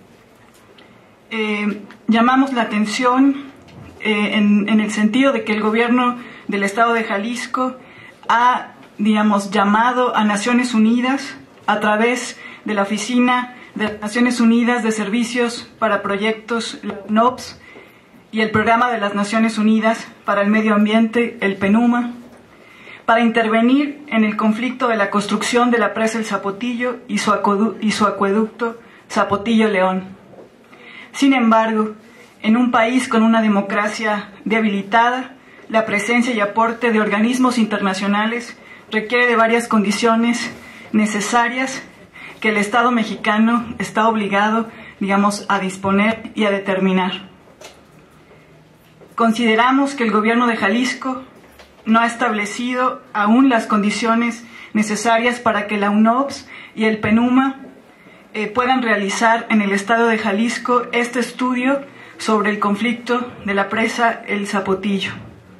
llamamos la atención en el sentido de que el gobierno del estado de Jalisco ha, llamado a Naciones Unidas a través de la Oficina de Naciones Unidas de Servicios para Proyectos, NOPS, y el Programa de las Naciones Unidas para el Medio Ambiente, el PNUMA, para intervenir en el conflicto de la construcción de la presa El Zapotillo y su acueducto Zapotillo-León. Sin embargo, En un país con una democracia debilitada, la presencia y aporte de organismos internacionales requiere de varias condiciones necesarias que el Estado mexicano está obligado, a disponer y a determinar. Consideramos que el gobierno de Jalisco no ha establecido aún las condiciones necesarias para que la UNOPS y el PENUMA puedan realizar en el estado de Jalisco este estudio sobre el conflicto de la presa El Zapotillo.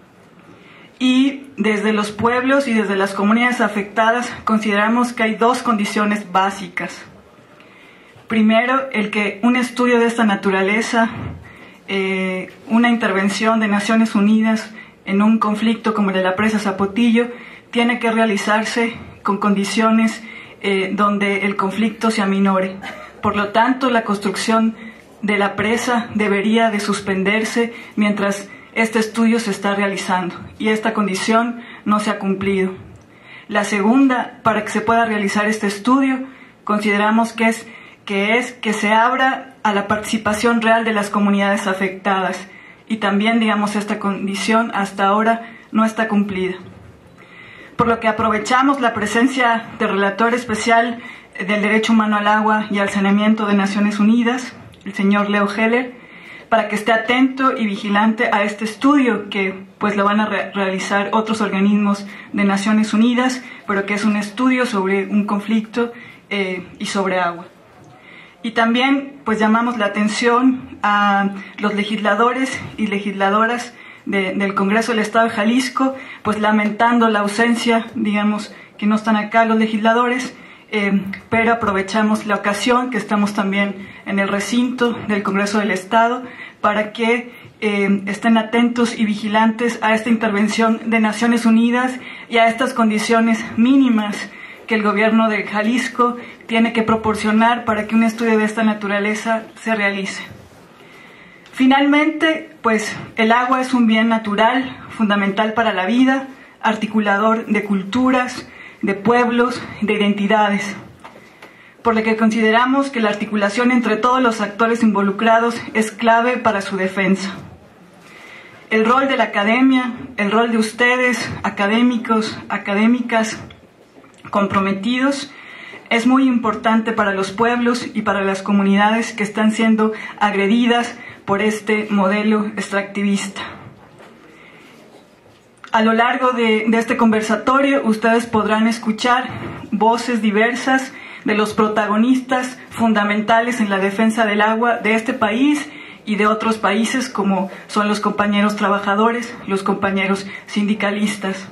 Y desde los pueblos y desde las comunidades afectadas consideramos que hay dos condiciones básicas. Primero, el que un estudio de esta naturaleza, una intervención de Naciones Unidas en un conflicto como el de la presa Zapotillo, tiene que realizarse con condiciones donde el conflicto se aminore. Por lo tanto, la construcción de la presa debería de suspenderse mientras este estudio se está realizando, y esta condición no se ha cumplido. La segunda, para que se pueda realizar este estudio, consideramos que que se abra a la participación real de las comunidades afectadas, y también, esta condición hasta ahora no está cumplida. Por lo que aprovechamos la presencia del relator especial del Derecho Humano al Agua y al Saneamiento de Naciones Unidas, el señor Leo Heller, para que esté atento y vigilante a este estudio que pues lo van a realizar otros organismos de Naciones Unidas, pero que es un estudio sobre un conflicto y sobre agua. Y también pues llamamos la atención a los legisladores y legisladoras del Congreso del Estado de Jalisco, pues lamentando la ausencia, que no están acá los legisladores, pero aprovechamos la ocasión que estamos también en el recinto del Congreso del Estado para que estén atentos y vigilantes a esta intervención de Naciones Unidas y a estas condiciones mínimas que el gobierno de Jalisco tiene que proporcionar para que un estudio de esta naturaleza se realice. Finalmente, pues el agua es un bien natural, fundamental para la vida, articulador de culturas, de pueblos, de identidades, por lo que consideramos que la articulación entre todos los actores involucrados es clave para su defensa. El rol de la academia, el rol de ustedes, académicos, académicas comprometidos, es muy importante para los pueblos y para las comunidades que están siendo agredidas por este modelo extractivista. A lo largo de este conversatorio, ustedes podrán escuchar voces diversas de los protagonistas fundamentales en la defensa del agua de este país y de otros países, como son los compañeros trabajadores, los compañeros sindicalistas.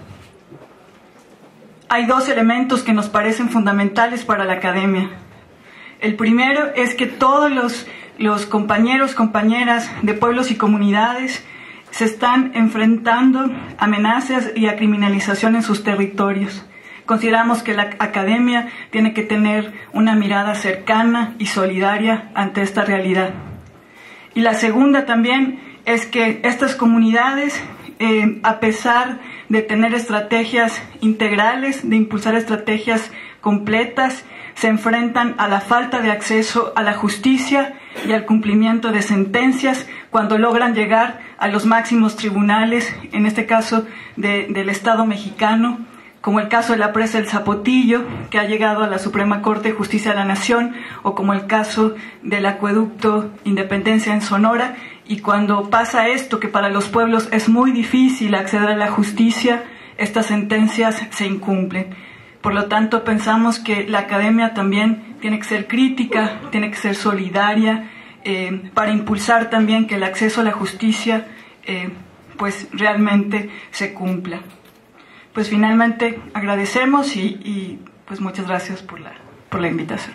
Hay dos elementos que nos parecen fundamentales para la academia. El primero es que todos los compañeros, compañeras de pueblos y comunidades se están enfrentando a amenazas y a criminalización en sus territorios. Consideramos que la academia tiene que tener una mirada cercana y solidaria ante esta realidad. Y la segunda también es que estas comunidades, a pesar de tener estrategias integrales, de impulsar estrategias completas, se enfrentan a la falta de acceso a la justicia y al cumplimiento de sentencias cuando logran llegar a los máximos tribunales, en este caso del Estado mexicano, como el caso de la presa El Zapotillo, que ha llegado a la Suprema Corte de Justicia de la Nación, o como el caso del acueducto Independencia en Sonora. Y cuando pasa esto, que para los pueblos es muy difícil acceder a la justicia, estas sentencias se incumplen. Por lo tanto, pensamos que la academia también tiene que ser crítica, tiene que ser solidaria, para impulsar también que el acceso a la justicia pues realmente se cumpla. Pues finalmente agradecemos y pues muchas gracias por la invitación.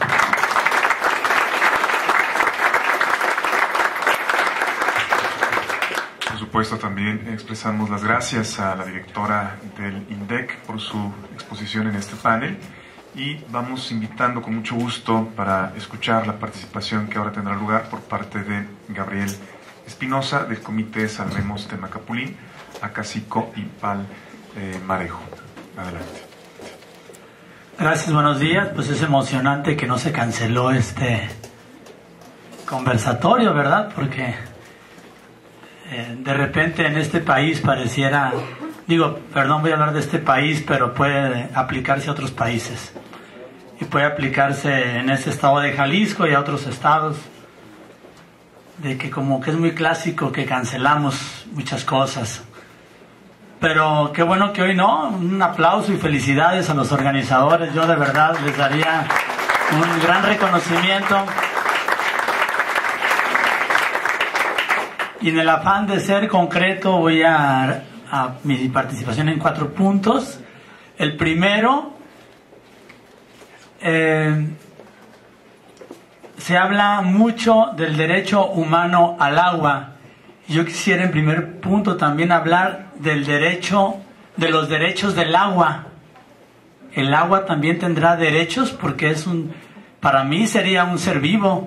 Por supuesto, también expresamos las gracias a la directora del INDEC por su exposición en este panel, y vamos invitando con mucho gusto para escuchar la participación que ahora tendrá lugar por parte de Gabriel Espinosa del Comité Salvemos Temacapulín, Acacico y Pal Marejo. Adelante. Gracias, buenos días. Pues es emocionante que no se canceló este conversatorio, ¿verdad? Porque De repente en este país pareciera, perdón, voy a hablar de este país, pero puede aplicarse a otros países. Y puede aplicarse en este estado de Jalisco y a otros estados, de que como que es muy clásico que cancelamos muchas cosas. Pero qué bueno que hoy no. Un aplauso y felicidades a los organizadores. Yo de verdad les daría un gran reconocimiento. Y en el afán de ser concreto voy a mi participación en 4 puntos. El primero, se habla mucho del derecho humano al agua. Yo quisiera en primer punto también hablar de los derechos del agua. El agua también tendrá derechos porque para mí sería un ser vivo,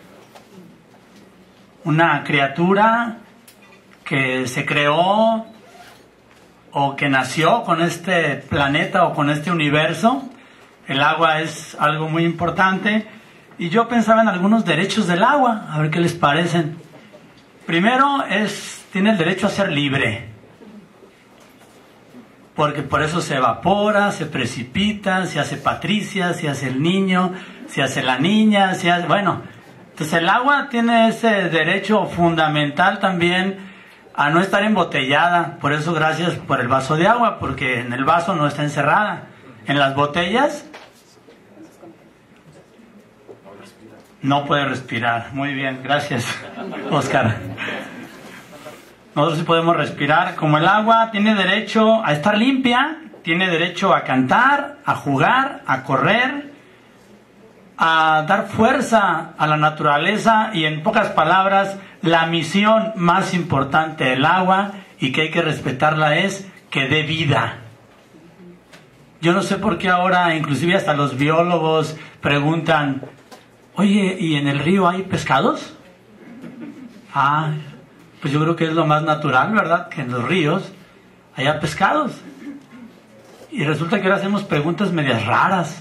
una criatura que se creó o que nació con este planeta o con este universo. El agua es algo muy importante y yo pensaba en algunos derechos del agua, a ver qué les parecen. Primero tiene el derecho a ser libre, porque por eso se evapora, se precipita, se hace Patricia, se hace el niño, se hace la niña, entonces el agua tiene ese derecho fundamental también a no estar embotellada. Por eso gracias por el vaso de agua, porque en el vaso no está encerrada. En las botellas no puede respirar. Muy bien, gracias, Oscar. Nosotros sí podemos respirar. Como el agua tiene derecho a estar limpia, tiene derecho a cantar, a jugar, a correr, a dar fuerza a la naturaleza y, en pocas palabras, la misión más importante del agua y que hay que respetarla es que dé vida. Yo no sé por qué ahora inclusive hasta los biólogos preguntan: oye, ¿y en el río hay pescados? Pues yo creo que es lo más natural, ¿verdad? Que en los ríos haya pescados. Y resulta que ahora hacemos preguntas medias raras.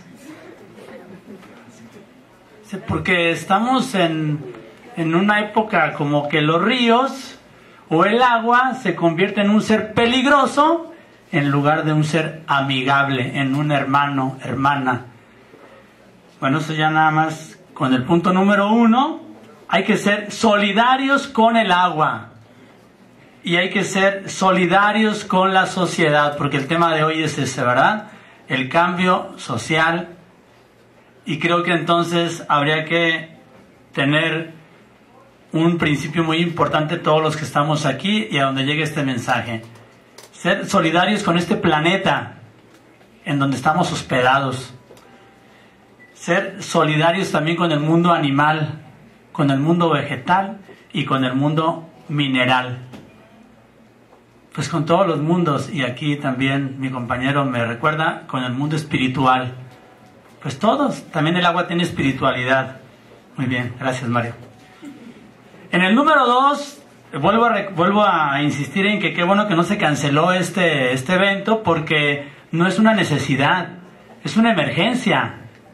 Porque estamos en una época como que los ríos o el agua se convierte en un ser peligroso en lugar de un ser amigable, en un hermano, hermana. Bueno, eso ya nada más con el punto número 1. Hay que ser solidarios con el agua y hay que ser solidarios con la sociedad, porque el tema de hoy es ese, ¿verdad? El cambio social. Y creo que entonces habría que tener un principio muy importante todos los que estamos aquí y a donde llegue este mensaje. Ser solidarios con este planeta en donde estamos hospedados. Ser solidarios también con el mundo animal, con el mundo vegetal y con el mundo mineral. Pues con todos los mundos, y aquí también mi compañero me recuerda, con el mundo espiritual. Pues todos, también el agua tiene espiritualidad. Muy bien, gracias Mario. En el número 2, vuelvo a insistir en que qué bueno que no se canceló este evento, porque no es una necesidad, es una emergencia.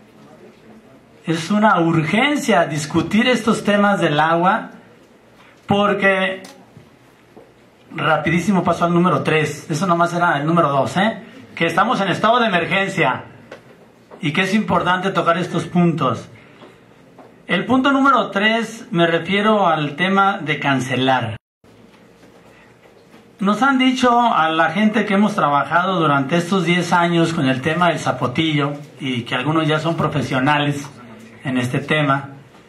Es una urgencia discutir estos temas del agua, porque rapidísimo paso al número 3, eso nomás era el número 2, que estamos en estado de emergencia. Y que es importante tocar estos puntos. El punto número 3 me refiero al tema de cancelar. Nos han dicho a la gente que hemos trabajado durante estos 10 años con el tema del zapotillo, y que algunos ya son profesionales en este tema.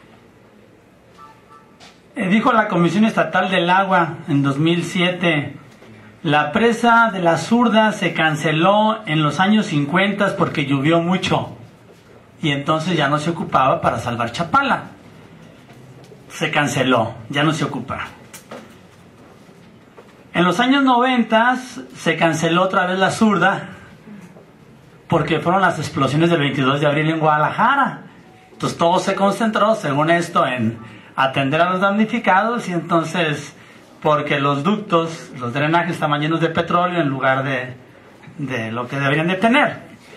Dijo la Comisión Estatal del Agua en 2007... la presa de la Zurda se canceló en los años 50 porque llovió mucho y entonces ya no se ocupaba para salvar Chapala. Se canceló, ya no se ocupa. En los años 90 se canceló otra vez la Zurda porque fueron las explosiones del 22 de abril en Guadalajara. Entonces todo se concentró, según esto, en atender a los damnificados, y entonces, porque los ductos, los drenajes estaban llenos de petróleo en lugar de lo que deberían de tener.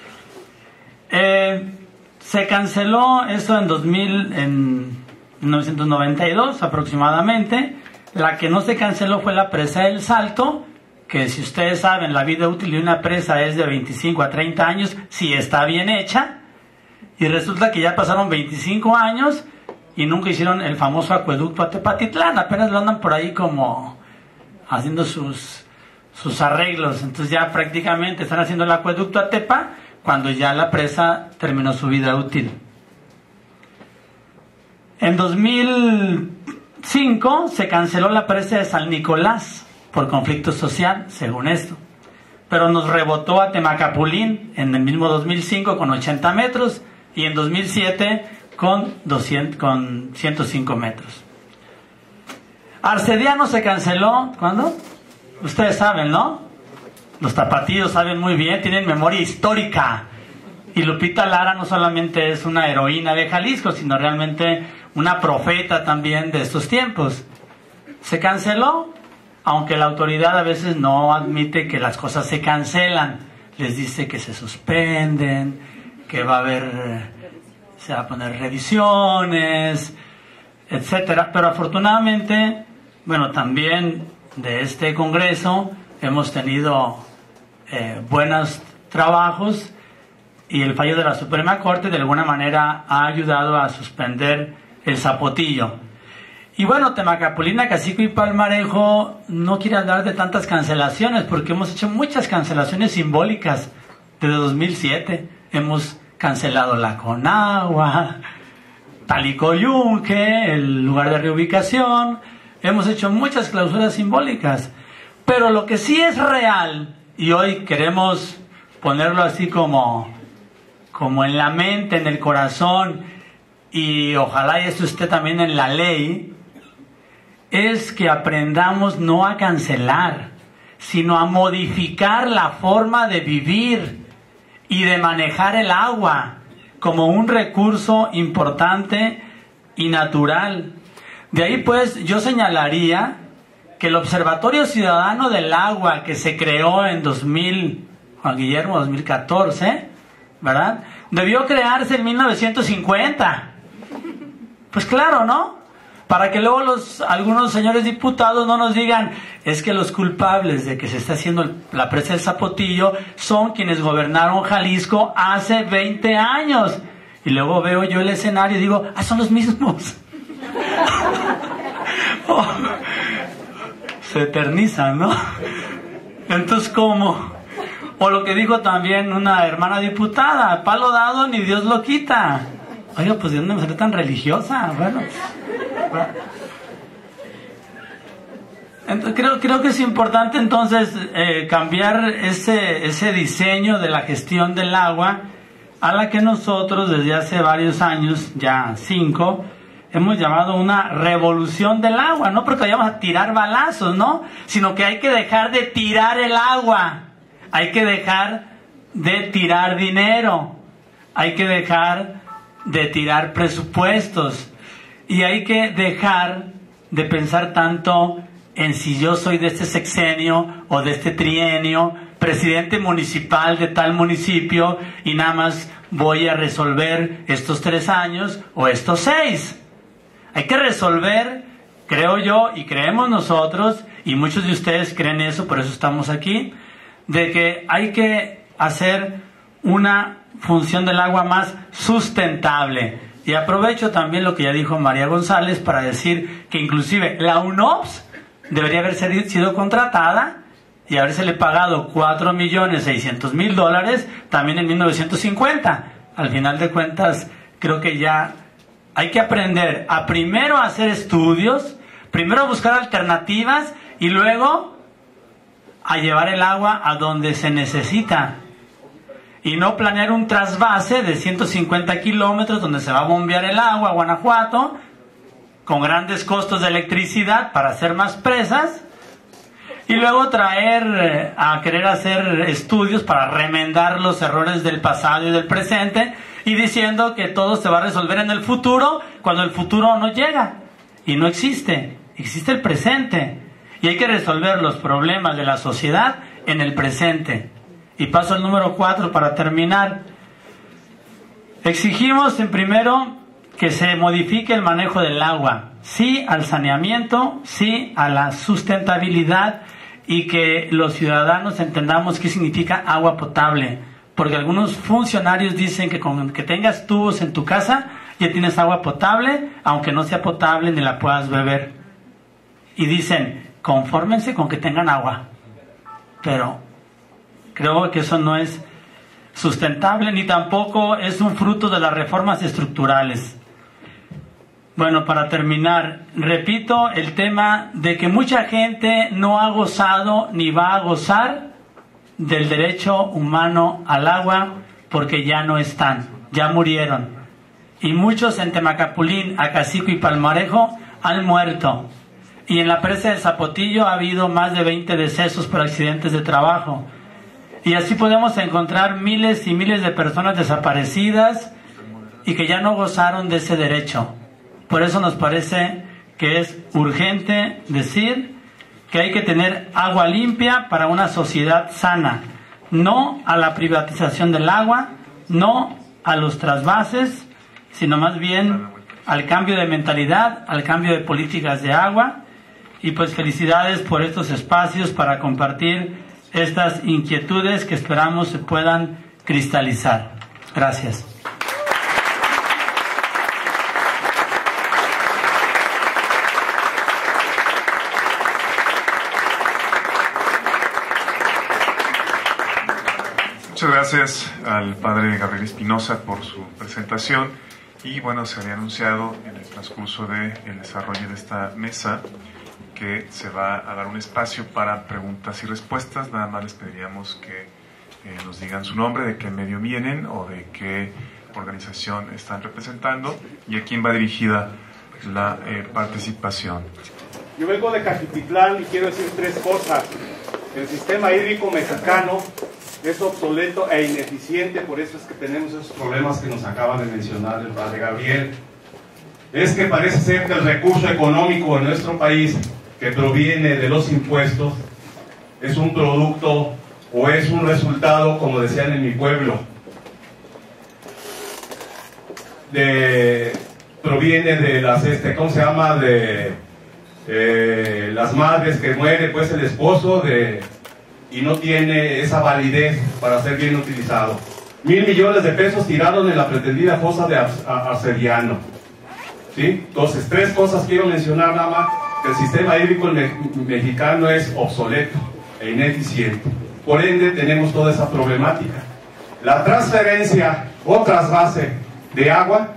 Se canceló eso en 1992 aproximadamente. La que no se canceló fue la presa del Salto, que si ustedes saben, la vida útil de una presa es de 25 a 30 años, si está bien hecha, y resulta que ya pasaron 25 años y nunca hicieron el famoso acueducto a Tepatitlán, apenas lo andan por ahí como haciendo sus arreglos, entonces ya prácticamente están haciendo el acueducto a Tepa cuando ya la presa terminó su vida útil. En 2005 se canceló la presa de San Nicolás por conflicto social, según esto, pero nos rebotó a Temacapulín en el mismo 2005 con 80 metros y en 2007 con 105 metros. Arcediano se canceló, ¿cuándo? Ustedes saben, ¿no? Los tapatíos saben muy bien, tienen memoria histórica. Y Lupita Lara no solamente es una heroína de Jalisco, sino realmente una profeta también de estos tiempos. Se canceló, aunque la autoridad a veces no admite que las cosas se cancelan. Les dice que se suspenden, que va a haber, se va a poner revisiones, etcétera. Pero afortunadamente, bueno, también de este Congreso hemos tenido buenos trabajos y el fallo de la Suprema Corte de alguna manera ha ayudado a suspender el zapotillo. Y bueno, Temacapulina, Cacico y Palmarejo no quiere hablar de tantas cancelaciones porque hemos hecho muchas cancelaciones simbólicas. Desde 2007 hemos cancelado la Conagua, Talicoyunque, el lugar de reubicación. Hemos hecho muchas clausuras simbólicas, pero lo que sí es real, y hoy queremos ponerlo así como en la mente, en el corazón, y ojalá y esto esté también en la ley, es que aprendamos no a cancelar, sino a modificar la forma de vivir y de manejar el agua como un recurso importante y natural. De ahí pues yo señalaría que el Observatorio Ciudadano del Agua que se creó en 2014, ¿verdad? Debió crearse en 1950. Pues claro, ¿no? Para que luego algunos señores diputados no nos digan, es que los culpables de que se está haciendo la presa del Zapotillo son quienes gobernaron Jalisco hace 20 años. Y luego veo yo el escenario y digo, son los mismos. Se eternizan, ¿no? Entonces, ¿cómo? O lo que dijo también una hermana diputada, palo dado ni Dios lo quita. Oiga, pues ¿de dónde me salió tan religiosa? Bueno, creo que es importante entonces cambiar ese diseño de la gestión del agua a la que nosotros desde hace varios años, ya 5, hemos llamado una revolución del agua, no porque vayamos a tirar balazos, ¿no? Sino que hay que dejar de tirar el agua, hay que dejar de tirar dinero, hay que dejar de tirar presupuestos y hay que dejar de pensar tanto en si yo soy de este sexenio o de este trienio, presidente municipal de tal municipio y nada más voy a resolver estos 3 años o estos 6. Hay que resolver, creo yo y creemos nosotros, y muchos de ustedes creen eso, por eso estamos aquí, de que hay que hacer una función del agua más sustentable. Y aprovecho también lo que ya dijo María González para decir que inclusive la UNOPS debería haber sido contratada y habérsele pagado $4,600,000 también en 1950. Al final de cuentas, creo que ya hay que aprender a primero hacer estudios, primero a buscar alternativas y luego a llevar el agua a donde se necesita. Y no planear un trasvase de 150 kilómetros donde se va a bombear el agua a Guanajuato con grandes costos de electricidad para hacer más presas y luego traer a querer hacer estudios para remendar los errores del pasado y del presente y diciendo que todo se va a resolver en el futuro cuando el futuro no llega y no existe, existe el presente y hay que resolver los problemas de la sociedad en el presente. Y paso al número 4 para terminar. Exigimos en primero que se modifique el manejo del agua. sí al saneamiento, sí a la sustentabilidad y que los ciudadanos entendamos qué significa agua potable. Porque algunos funcionarios dicen que con que tengas tubos en tu casa ya tienes agua potable, aunque no sea potable ni la puedas beber. Y dicen, confórmense con que tengan agua. Pero creo que eso no es sustentable ni tampoco es un fruto de las reformas estructurales. Bueno, para terminar, repito el tema de que mucha gente no ha gozado ni va a gozar del derecho humano al agua porque ya no están, ya murieron. Y muchos en Temacapulín, Acacico y Palmarejo han muerto. Y en la presa del Zapotillo ha habido más de 20 decesos por accidentes de trabajo. Y así podemos encontrar miles y miles de personas desaparecidas y que ya no gozaron de ese derecho. Por eso nos parece que es urgente decir que hay que tener agua limpia para una sociedad sana, no a la privatización del agua, no a los trasvases, sino más bien al cambio de mentalidad, al cambio de políticas de agua. Y pues felicidades por estos espacios para compartir estas inquietudes que esperamos se puedan cristalizar. Gracias. Muchas gracias al padre Gabriel Espinosa por su presentación y bueno, se había anunciado en el transcurso del desarrollo de esta mesa que se va a dar un espacio para preguntas y respuestas. Nada más les pediríamos que nos digan su nombre, de qué medio vienen o de qué organización están representando y a quién va dirigida la participación. Yo vengo de Cajititlán y quiero decir tres cosas. El sistema hídrico mexicano es obsoleto e ineficiente, por eso es que tenemos esos problemas que nos acaba de mencionar el padre Gabriel. Es que parece ser que el recurso económico en nuestro país, que proviene de los impuestos, es un producto o es un resultado, como decían en mi pueblo, proviene de las, ¿cómo se llama? De las madres que muere pues el esposo y no tiene esa validez para ser bien utilizado. 1,000 millones de pesos tiraron en la pretendida fosa de Arcediano. ¿Sí? Entonces, tres cosas quiero mencionar nada más. El sistema hídrico mexicano es obsoleto e ineficiente. Por ende, tenemos toda esa problemática. La transferencia o trasvase de agua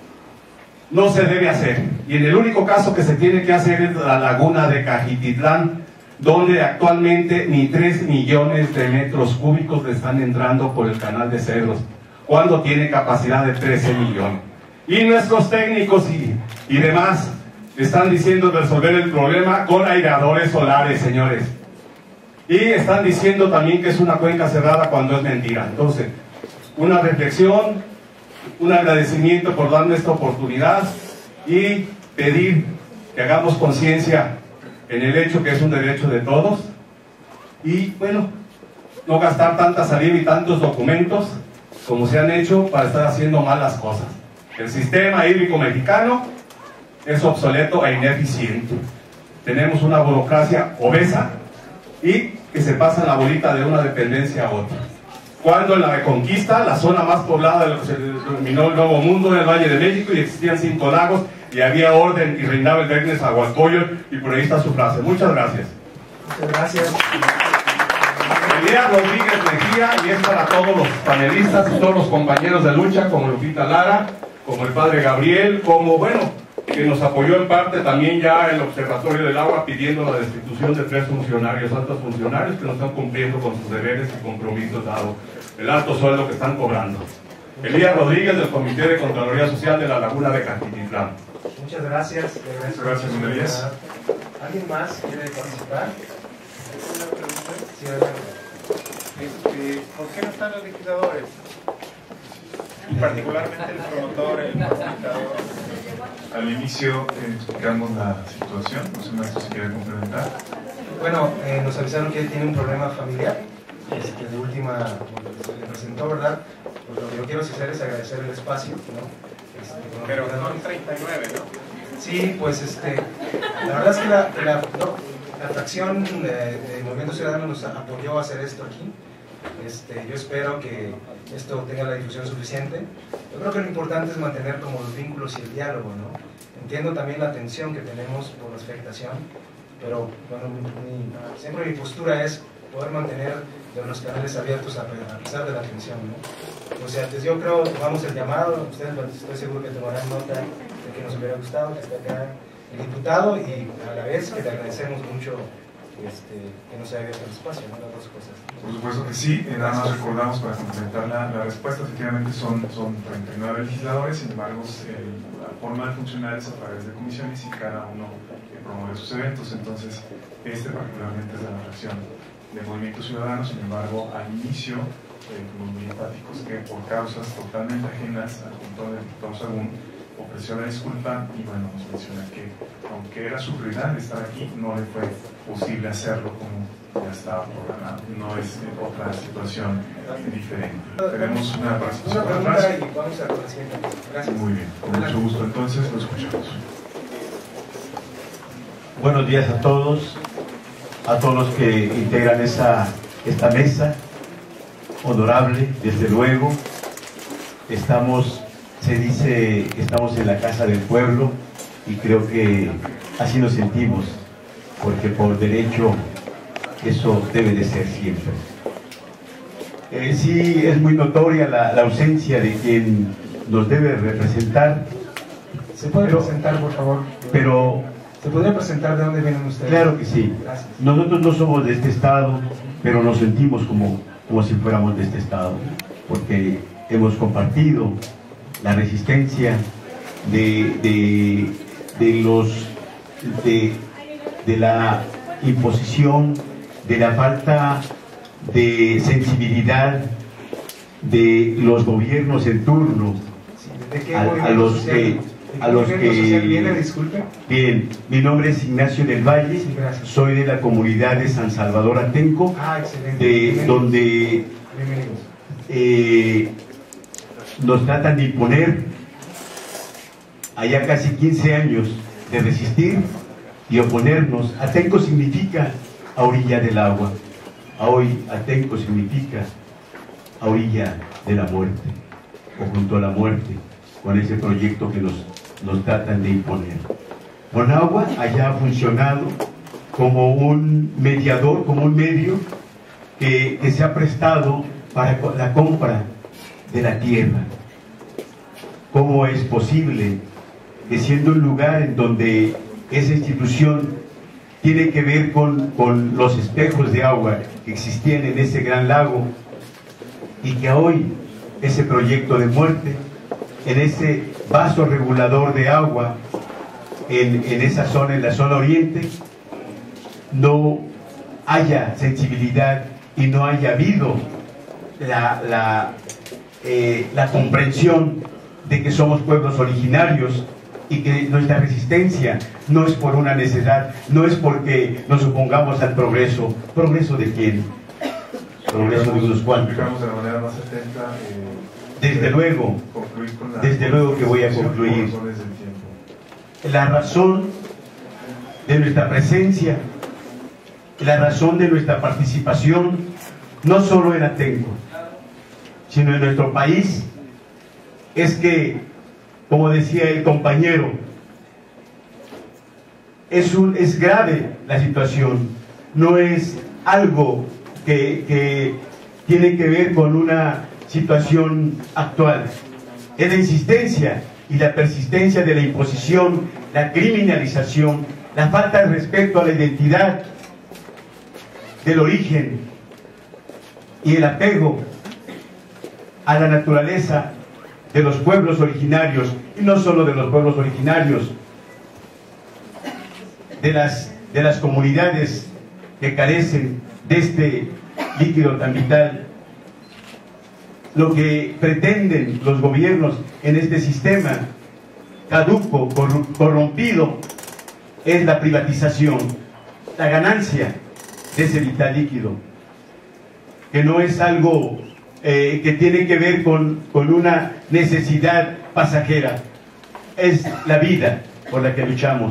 no se debe hacer. Y en el único caso que se tiene que hacer es la laguna de Cajititlán, donde actualmente ni 3 millones de metros cúbicos le están entrando por el canal de Cedros, cuando tiene capacidad de 13 millones. Y nuestros técnicos y demás están diciendo resolver el problema con aireadores solares, señores. Y están diciendo también que es una cuenca cerrada cuando es mentira. Entonces, una reflexión, un agradecimiento por darme esta oportunidad y pedir que hagamos conciencia en el hecho que es un derecho de todos y, bueno, no gastar tanta saliva y tantos documentos como se han hecho para estar haciendo malas cosas. El sistema hídrico mexicano es obsoleto e ineficiente. Tenemos una burocracia obesa y que se pasa la bolita de una dependencia a otra. Cuando en la Reconquista, la zona más poblada de lo que se denominó el Nuevo Mundo, en el Valle de México, y existían 5 lagos, y había orden y reinaba el Regnes Aguascoyo, y por ahí está su frase. Muchas gracias. Muchas gracias. Elías Rodríguez Mejía, y es para todos los panelistas y todos los compañeros de lucha, como Lupita Lara, como el padre Gabriel, como, bueno, que nos apoyó en parte también ya el Observatorio del Agua, pidiendo la destitución de 3 funcionarios, altos funcionarios, que no están cumpliendo con sus deberes y compromisos dados, el alto sueldo que están cobrando. Elías Rodríguez, del Comité de Contraloría Social de la Laguna de Cajititlán. Muchas gracias. Muchas gracias, don Elías. ¿Alguien más quiere participar? Una pregunta. Sí, adelante. ¿Por qué no están los legisladores? Y particularmente el promotor, el facilitador. Al inicio explicamos la situación, no sé maestro si quiere complementar. Bueno, nos avisaron que él tiene un problema familiar, de última se le presentó, ¿verdad? Pues lo que yo quiero hacer es agradecer el espacio, ¿no? Pero son 39, ¿no? Sí, pues la verdad es que la fracción de Movimiento Ciudadano nos apoyó a hacer esto aquí. Yo espero que esto tenga la difusión suficiente. Yo creo que lo importante es mantener como los vínculos y el diálogo, ¿no? Entiendo también la tensión que tenemos por la expectación, pero bueno, siempre mi postura es poder mantener los canales abiertos a pesar de la tensión, ¿no? O sea, pues yo creo, tomamos el llamado, ustedes estoy seguro que tomarán nota de que nos hubiera gustado que esté acá el diputado, y a la vez que le agradecemos mucho que nos haya abierto el espacio, ¿no? Las dos cosas. Por supuesto que sí, nada más recordamos para complementar la respuesta, efectivamente son 39 legisladores, sin embargo la forma de funcionar es a través de comisiones y cada uno promueve sus eventos, entonces particularmente es de la fracción de Movimiento Ciudadano, sin embargo al inicio fuimos muy empáticos que por causas totalmente ajenas al control del diputado Sagún ofreció la disculpa y bueno, nos menciona que aunque era su prioridad estar aquí, no le fue posible hacerlo como ya estaba programado. No es otra situación diferente. Tenemos una participación. Una pregunta y vamos a la siguiente. Gracias. Muy bien, con mucho gusto. Entonces lo escuchamos. Buenos días a todos los que integran esta mesa honorable, desde luego. Se dice que estamos en la casa del pueblo y creo que así nos sentimos, porque por derecho eso debe de ser siempre. Sí, es muy notoria la ausencia de quien nos debe representar. ¿Se puede presentar, por favor? Pero ¿se podría presentar de dónde vienen ustedes? Claro que sí. Gracias. Nosotros no somos de este estado, pero nos sentimos como si fuéramos de este estado, porque hemos compartido la resistencia de la imposición, de la falta de sensibilidad de los gobiernos en turno. ¿De qué a los que viene, disculpe? Bien, mi nombre es Ignacio del Valle, sí, soy de la comunidad de San Salvador Atenco, donde nos tratan de imponer allá casi 15 años de resistir y oponernos. Atenco significa a orilla del agua, hoy Atenco significa a orilla de la muerte, o junto a la muerte, con ese proyecto que nos tratan de imponer. Conagua allá ha funcionado como un mediador, como un medio que se ha prestado para la compra de la tierra. ¿Cómo es posible que, siendo un lugar en donde esa institución tiene que ver con los espejos de agua que existían en ese gran lago, y que hoy ese proyecto de muerte, en ese vaso regulador de agua, en esa zona, en la zona oriente, no haya sensibilidad y no haya habido la comprensión de que somos pueblos originarios y que nuestra resistencia no es por una necesidad, no es porque nos opongamos al progreso. ¿Progreso de quién? Progreso de unos cuantos. De la manera más atenta, desde luego que voy a concluir. La razón de nuestra presencia, la razón de nuestra participación, no solo en Atenco, sino en nuestro país, es que, como decía el compañero, es grave la situación, no es algo que tiene que ver con una situación actual, es la insistencia y la persistencia de la imposición, la criminalización, la falta de respeto a la identidad del origen y el apego a la naturaleza de los pueblos originarios, y no solo de los pueblos originarios, de las comunidades que carecen de este líquido tan vital. Lo que pretenden los gobiernos en este sistema caduco, corrompido, es la privatización, la ganancia de ese vital líquido, que no es algo que tiene que ver con una necesidad pasajera, es la vida por la que luchamos.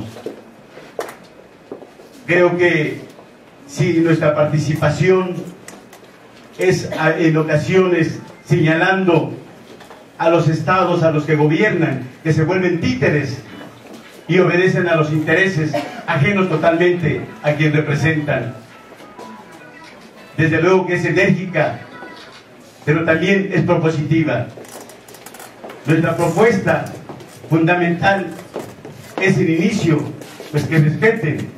Creo que si nuestra participación es en ocasiones señalando a los estados a los que gobiernan, que se vuelven títeres y obedecen a los intereses ajenos totalmente a quien representan. Desde luego que es enérgica, pero también es propositiva. Nuestra propuesta fundamental es el inicio, pues que respeten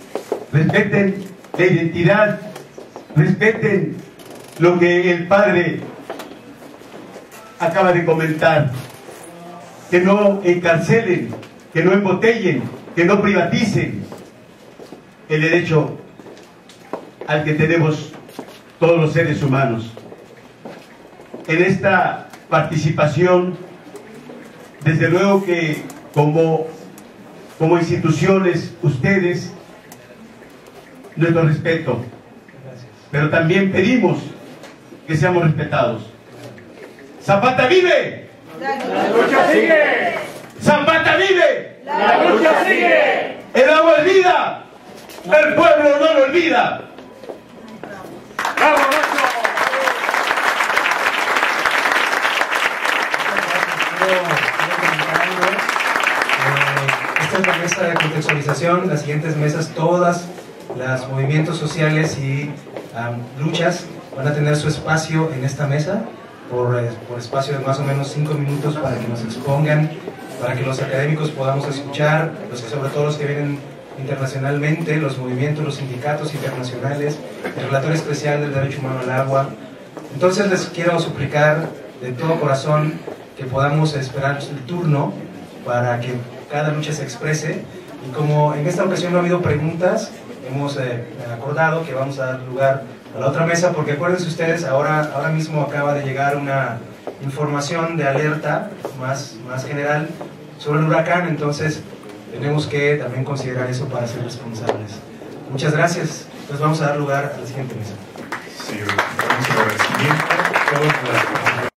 la identidad, respeten lo que el padre acaba de comentar, que no encarcelen, que no embotellen, que no privaticen el derecho al que tenemos todos los seres humanos. En esta participación, desde luego que como instituciones, ustedes, nuestro respeto, pero también pedimos que seamos respetados. ¡Zapata vive! ¡La lucha sigue! ¡Zapata vive! ¡La lucha sigue! ¡El agua es vida! ¡El pueblo no lo olvida! ¡Bravo, Esta es la mesa de contextualización. Las siguientes mesas, todas los movimientos sociales y luchas van a tener su espacio en esta mesa por espacio de más o menos 5 minutos para que nos expongan, para que los académicos podamos escuchar, sobre todo los que vienen internacionalmente, los movimientos, los sindicatos internacionales, el relator especial del derecho humano al agua. Entonces les quiero suplicar de todo corazón que podamos esperar el turno para que cada lucha se exprese, y como en esta ocasión no ha habido preguntas, hemos acordado que vamos a dar lugar a la otra mesa, porque acuérdense ustedes, ahora mismo acaba de llegar una información de alerta más general sobre el huracán, entonces tenemos que también considerar eso para ser responsables. Muchas gracias. Entonces vamos a dar lugar a la siguiente mesa. Sí, vamos al agradecimiento.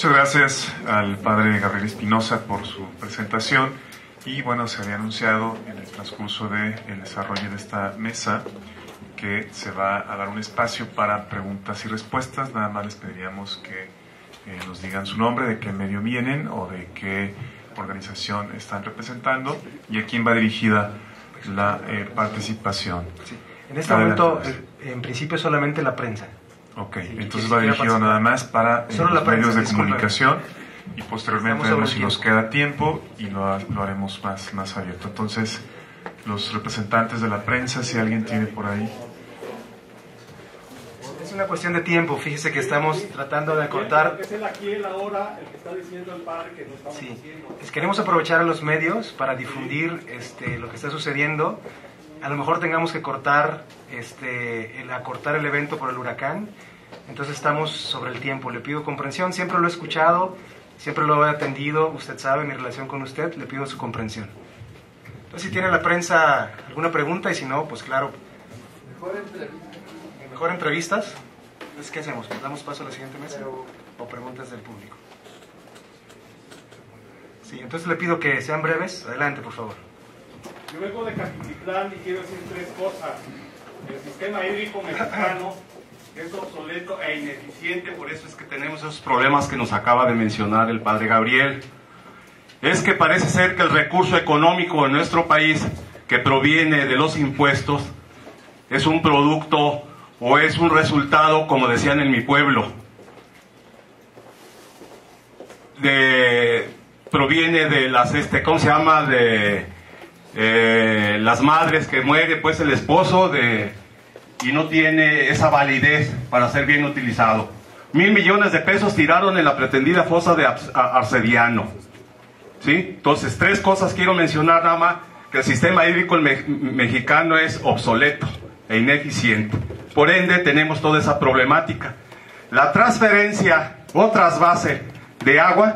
Muchas gracias al padre Gabriel Espinosa por su presentación. Y bueno, se había anunciado en el transcurso del desarrollo de esta mesa que se va a dar un espacio para preguntas y respuestas. Nada más les pediríamos que nos digan su nombre, de qué medio vienen o de qué organización están representando y a quién va dirigida la participación. Sí. En este momento, en principio, solamente la prensa. Ok, entonces va dirigido nada más para los medios de comunicación y posteriormente veremos si nos queda tiempo y lo haremos más abierto. Entonces, los representantes de la prensa, si alguien tiene por ahí. Es una cuestión de tiempo, fíjese que estamos tratando de acortar. Es el aquí y el ahora, el que está diciendo el padre que no estamos haciendo. Queremos aprovechar a los medios para difundir lo que está sucediendo. A lo mejor tengamos que acortar el evento por el huracán. Entonces estamos sobre el tiempo. Le pido comprensión, siempre lo he escuchado, siempre lo he atendido, usted sabe, mi relación con usted, le pido su comprensión. Entonces, si tiene la prensa alguna pregunta, y si no, pues claro. Mejor entrevistas. Entonces, ¿qué hacemos? ¿Damos paso a la siguiente mesa o preguntas del público? Sí, entonces le pido que sean breves. Adelante, por favor. Yo vengo de Cajititlán y quiero decir tres cosas. El sistema hídrico mexicano es obsoleto e ineficiente, por eso es que tenemos esos problemas que nos acaba de mencionar el padre Gabriel. Es que parece ser que el recurso económico en nuestro país, que proviene de los impuestos, es un producto o es un resultado, como decían en mi pueblo, proviene de las, ¿cómo se llama? De las madres que muere pues el esposo y no tiene esa validez para ser bien utilizado. 1,000 millones de pesos tiraron en la pretendida fosa de Arcediano. ¿Sí? Entonces, tres cosas quiero mencionar nada más: que el sistema hídrico mexicano es obsoleto e ineficiente. Por ende, tenemos toda esa problemática. La transferencia o trasvase de agua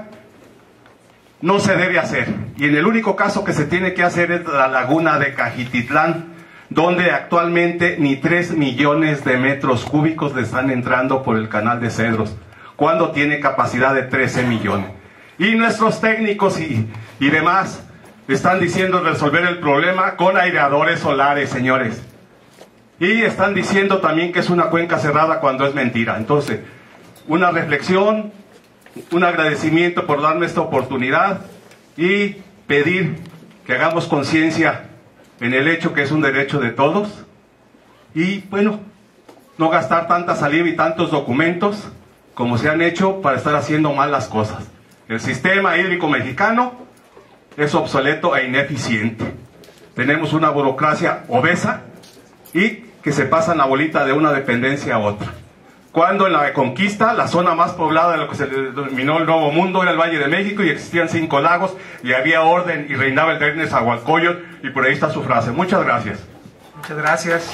no se debe hacer. Y en el único caso que se tiene que hacer es la laguna de Cajititlán, donde actualmente ni 3 millones de metros cúbicos le están entrando por el canal de Cedros, cuando tiene capacidad de 13 millones. Y nuestros técnicos y demás están diciendo resolver el problema con aireadores solares, señores. Y están diciendo también que es una cuenca cerrada cuando es mentira. Entonces, una reflexión, un agradecimiento por darme esta oportunidad y pedir que hagamos conciencia en el hecho que es un derecho de todos y, bueno, no gastar tanta saliva y tantos documentos como se han hecho para estar haciendo mal las cosas. El sistema hídrico mexicano es obsoleto e ineficiente. Tenemos una burocracia obesa y que se pasan la bolita de una dependencia a otra. Cuando en la Conquista, la zona más poblada de lo que se denominó el Nuevo Mundo era el Valle de México y existían 5 lagos y había orden y reinaba el rey Nezahualcóyotl, y por ahí está su frase. Muchas gracias. Muchas gracias.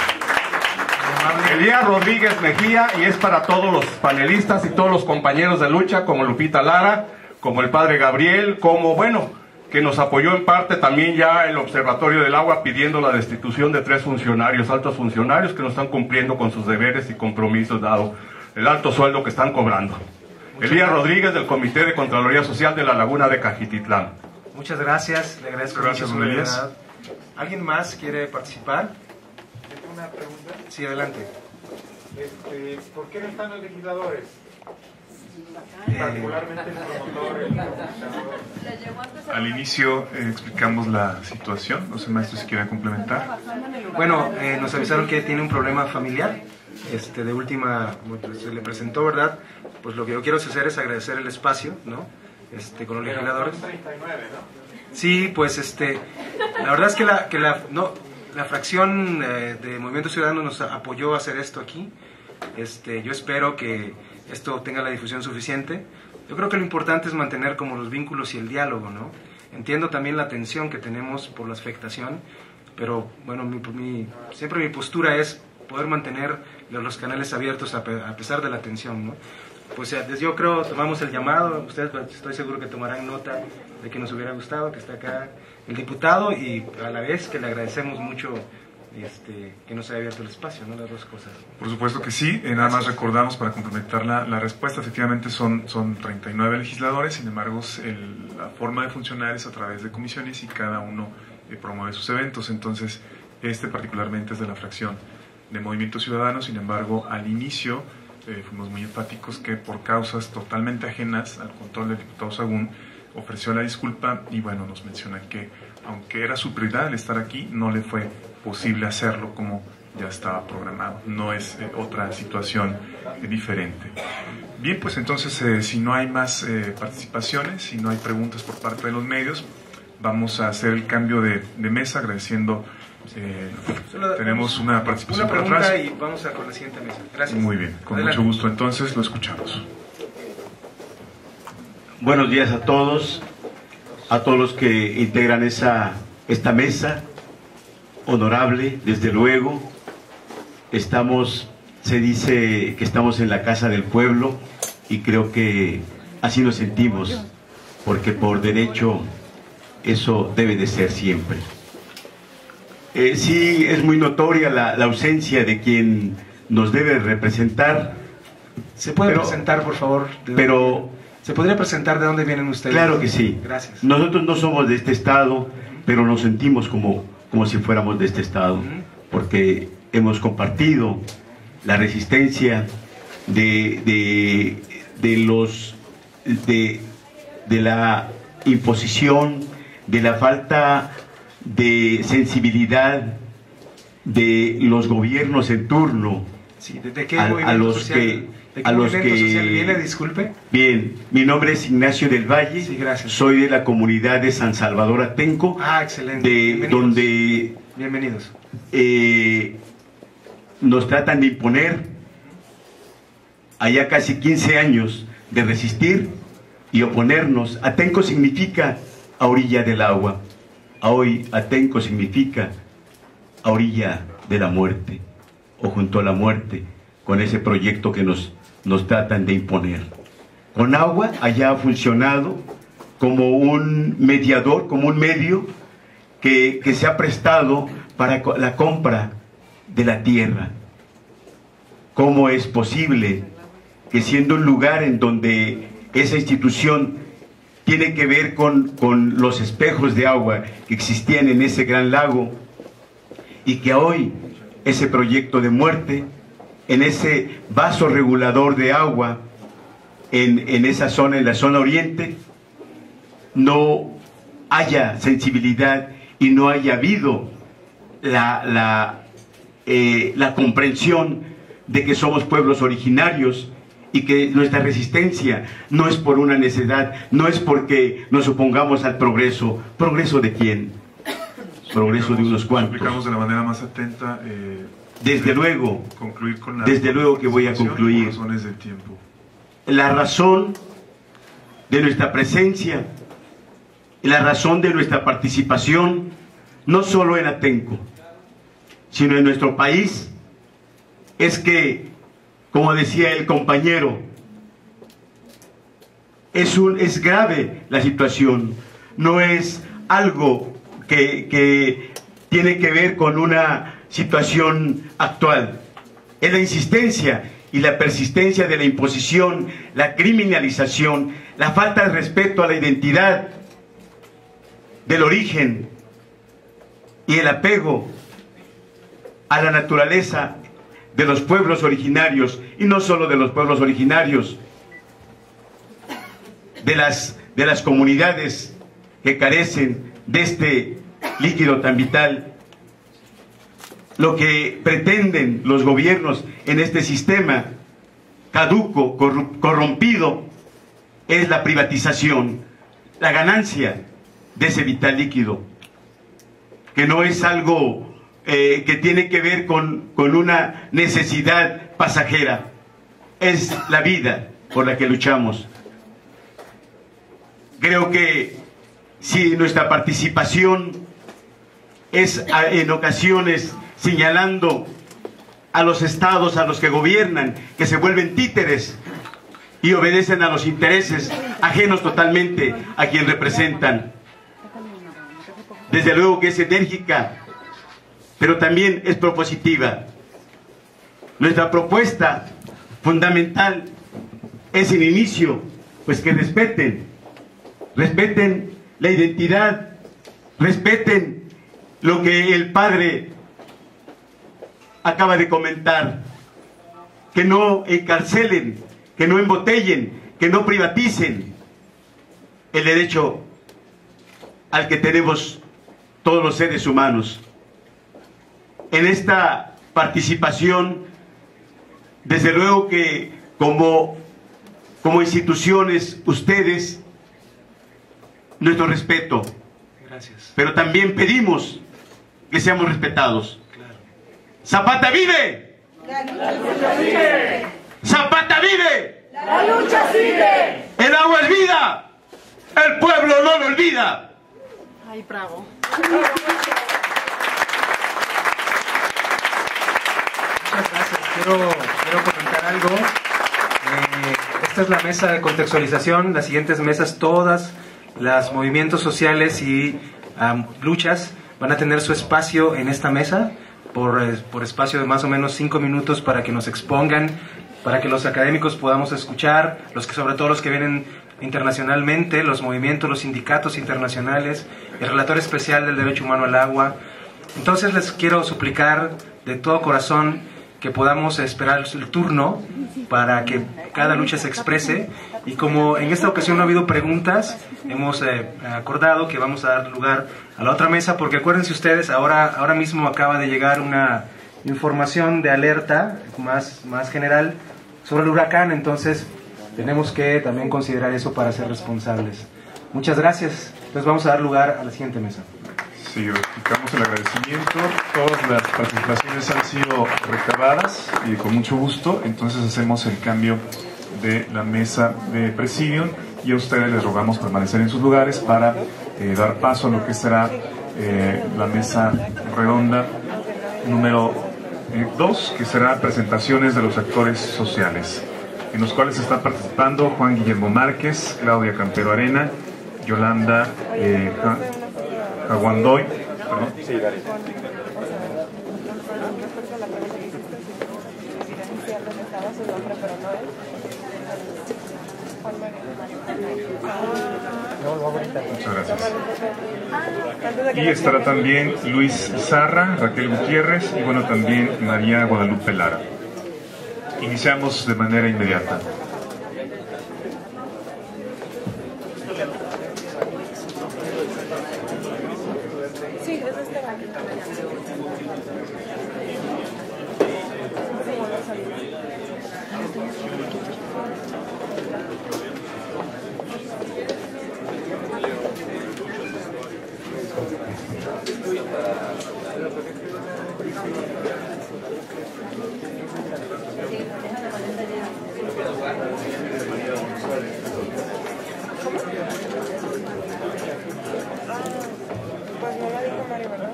Elías Rodríguez Mejía, y es para todos los panelistas y todos los compañeros de lucha, como Lupita Lara, como el padre Gabriel, como, bueno, que nos apoyó en parte también ya el Observatorio del Agua pidiendo la destitución de 3 funcionarios, altos funcionarios que no están cumpliendo con sus deberes y compromisos dado el alto sueldo que están cobrando. Elías Rodríguez, del Comité de Contraloría Social de la Laguna de Cajititlán. Muchas gracias, le agradezco mucho su brevedad. ¿Alguien más quiere participar? ¿Tengo una pregunta? Sí, adelante. ¿Por qué no están los legisladores? Particularmente el promotor, el legislador. Al inicio explicamos la situación, no sé, maestro, si quiere complementar. Bueno, nos avisaron que tiene un problema familiar. De última, se le presentó, ¿verdad? Pues lo que yo quiero hacer es agradecer el espacio, ¿no? Con los legisladores. 39, ¿no? Sí, pues la verdad es que la fracción de Movimiento Ciudadano nos apoyó a hacer esto aquí. Yo espero que esto tenga la difusión suficiente. Yo creo que lo importante es mantener como los vínculos y el diálogo, ¿no? Entiendo también la tensión que tenemos por la afectación, pero bueno, siempre mi postura es poder mantener los canales abiertos a pesar de la tensión, ¿no? Pues yo creo, tomamos el llamado, ustedes estoy seguro que tomarán nota de que nos hubiera gustado que esté acá el diputado, y a la vez que le agradecemos mucho que no se haya abierto el espacio, ¿no? Las dos cosas. Por supuesto que sí, nada más recordamos para complementar la respuesta, efectivamente son 39 legisladores, sin embargo la forma de funcionar es a través de comisiones y cada uno promueve sus eventos, entonces particularmente es de la fracción de Movimiento Ciudadano, sin embargo al inicio fuimos muy enfáticos que por causas totalmente ajenas al control del diputado Sagún ofreció la disculpa y bueno, nos menciona que aunque era su prioridad el estar aquí, no le fue posible hacerlo como ya estaba programado, no es otra situación diferente. Bien, pues entonces si no hay más participaciones, si no hay preguntas por parte de los medios, vamos a hacer el cambio de mesa agradeciendo, tenemos una participación por atrás. Una pregunta y vamos a con la siguiente mesa. Gracias. Muy bien, con Adelante. mucho gusto entonces lo escuchamos. Buenos días a todos los que integran esta mesa honorable, desde luego. Se dice que estamos en la casa del pueblo y creo que así nos sentimos, porque por derecho eso debe de ser siempre. Sí, es muy notoria la ausencia de quien nos debe representar. ¿Se puede presentar, por favor? ¿Se podría presentar de dónde vienen ustedes? Claro que sí. Gracias. Nosotros no somos de este estado, pero nos sentimos como si fuéramos de este estado, porque hemos compartido la resistencia de la imposición, de la falta de sensibilidad de los gobiernos en turno. Sí, ¿de qué movimiento social? ¿De qué movimiento social viene? Disculpe. Bien, mi nombre es Ignacio del Valle. Sí, gracias. Soy de la comunidad de San Salvador Atenco. Excelente. Bienvenidos. Nos tratan de imponer allá casi 15 años de resistir y oponernos. Atenco significa a orilla del agua. Hoy Atenco significa a orilla de la muerte o junto a la muerte, con ese proyecto que nos tratan de imponer. Con agua allá ha funcionado como un mediador, como un medio que se ha prestado para la compra de la tierra. ¿Cómo es posible que siendo un lugar en donde esa institución tiene que ver con los espejos de agua que existían en ese gran lago y que hoy ese proyecto de muerte, en ese vaso regulador de agua, en esa zona, en la zona oriente, no haya sensibilidad y no haya habido la comprensión de que somos pueblos originarios y que nuestra resistencia no es por una necesidad, no es porque nos opongamos al progreso. ¿Progreso de quién? Progreso de unos cuantos. Explicamos de la manera más atenta. Desde luego, concluir con desde luego que voy a concluir. Por razones del tiempo. La razón de nuestra presencia, la razón de nuestra participación, no solo en Atenco, sino en nuestro país, es que, como decía el compañero, es grave la situación, no es algo que tiene que ver con una situación actual, es la insistencia y la persistencia de la imposición, la criminalización, la falta de respeto a la identidad del origen y el apego a la naturaleza de los pueblos originarios, y no solo de los pueblos originarios, de las comunidades que carecen de este líquido tan vital. Lo que pretenden los gobiernos en este sistema caduco, corrompido, es la privatización, la ganancia de ese vital líquido, que no es algo que tiene que ver con una necesidad pasajera, es la vida por la que luchamos. Creo que si nuestra participación es en ocasiones señalando a los estados a los que gobiernan, que se vuelven títeres y obedecen a los intereses ajenos totalmente a quien representan, desde luego que es enérgica, pero también es propositiva. Nuestra propuesta fundamental es el inicio, pues que respeten la identidad, respeten lo que el padre acaba de comentar, que no encarcelen, que no embotellen, que no privaticen el derecho al que tenemos todos los seres humanos. En esta participación, desde luego que como instituciones, ustedes, nuestro respeto. Gracias. Pero también pedimos que seamos respetados. Claro. ¡Zapata vive! La lucha sigue. ¡Zapata vive! La lucha sigue. ¡El agua es vida! ¡El pueblo no lo olvida! Ay, bravo. Muchas gracias. Quiero comentar algo. Esta es la mesa de contextualización. Las siguientes mesas, todas los movimientos sociales y luchas van a tener su espacio en esta mesa por espacio de más o menos 5 minutos para que nos expongan, para que los académicos podamos escuchar, sobre todo los que vienen internacionalmente, los movimientos, los sindicatos internacionales, el relator especial del derecho humano al agua. Entonces les quiero suplicar de todo corazón que podamos esperar el turno para que cada lucha se exprese, y como en esta ocasión no ha habido preguntas, hemos acordado que vamos a dar lugar a la otra mesa, porque acuérdense ustedes, ahora mismo acaba de llegar una información de alerta más general sobre el huracán, entonces tenemos que también considerar eso para ser responsables. Muchas gracias. Entonces vamos a dar lugar a la siguiente mesa. Sí, explicamos el agradecimiento. Todas las participaciones han sido recabadas y con mucho gusto. Entonces hacemos el cambio de la mesa de presidium y a ustedes les rogamos permanecer en sus lugares para dar paso a lo que será la mesa redonda número 2, que será presentaciones de los actores sociales, en los cuales están participando Juan Guillermo Márquez, Claudia Campero Arena, Yolanda Jaguandoy, perdón. Muchas gracias. Y estará también Luis Zarra, Raquel Gutiérrez y bueno, también María Guadalupe Lara. Iniciamos de manera inmediata. Pues no la dijo Mario, ¿verdad?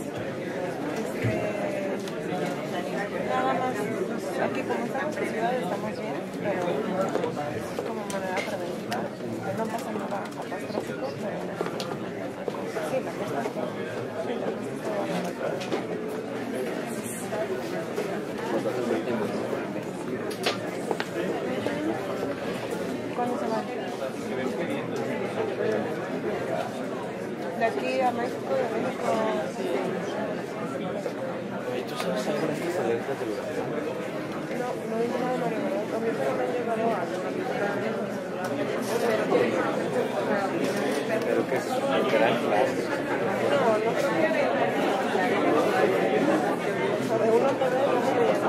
Nada más, aquí como estamos en ciudad estamos bien, pero es como manera preventiva. No pasa nada catastrófico, pero sí, la cosa está ¿Cuándo se va? De aquí a México, de México. ¿Y tú sabes algo de estas alertas del huracán? No dice nada, Mario, ¿verdad? A mí solo me han llegado a Pero que es una gran clase. No creo que sobre uno todo no se le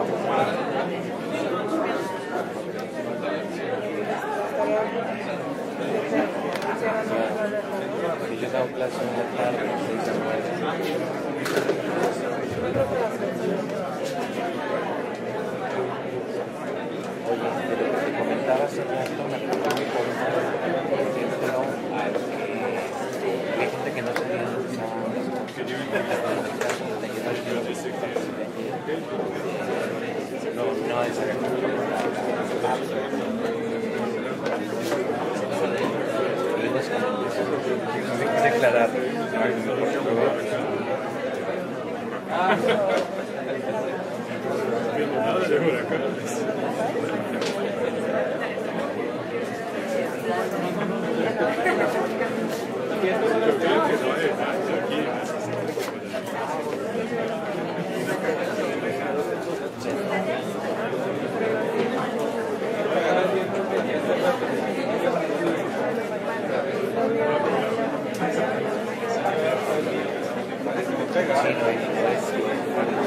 Si yo he dado clase en la tarde, 6 a 9. Oye, pero lo que comentabas hace rato me acuerdo muy por ejemplo, hay gente que no se tiene no es declarar. Sí,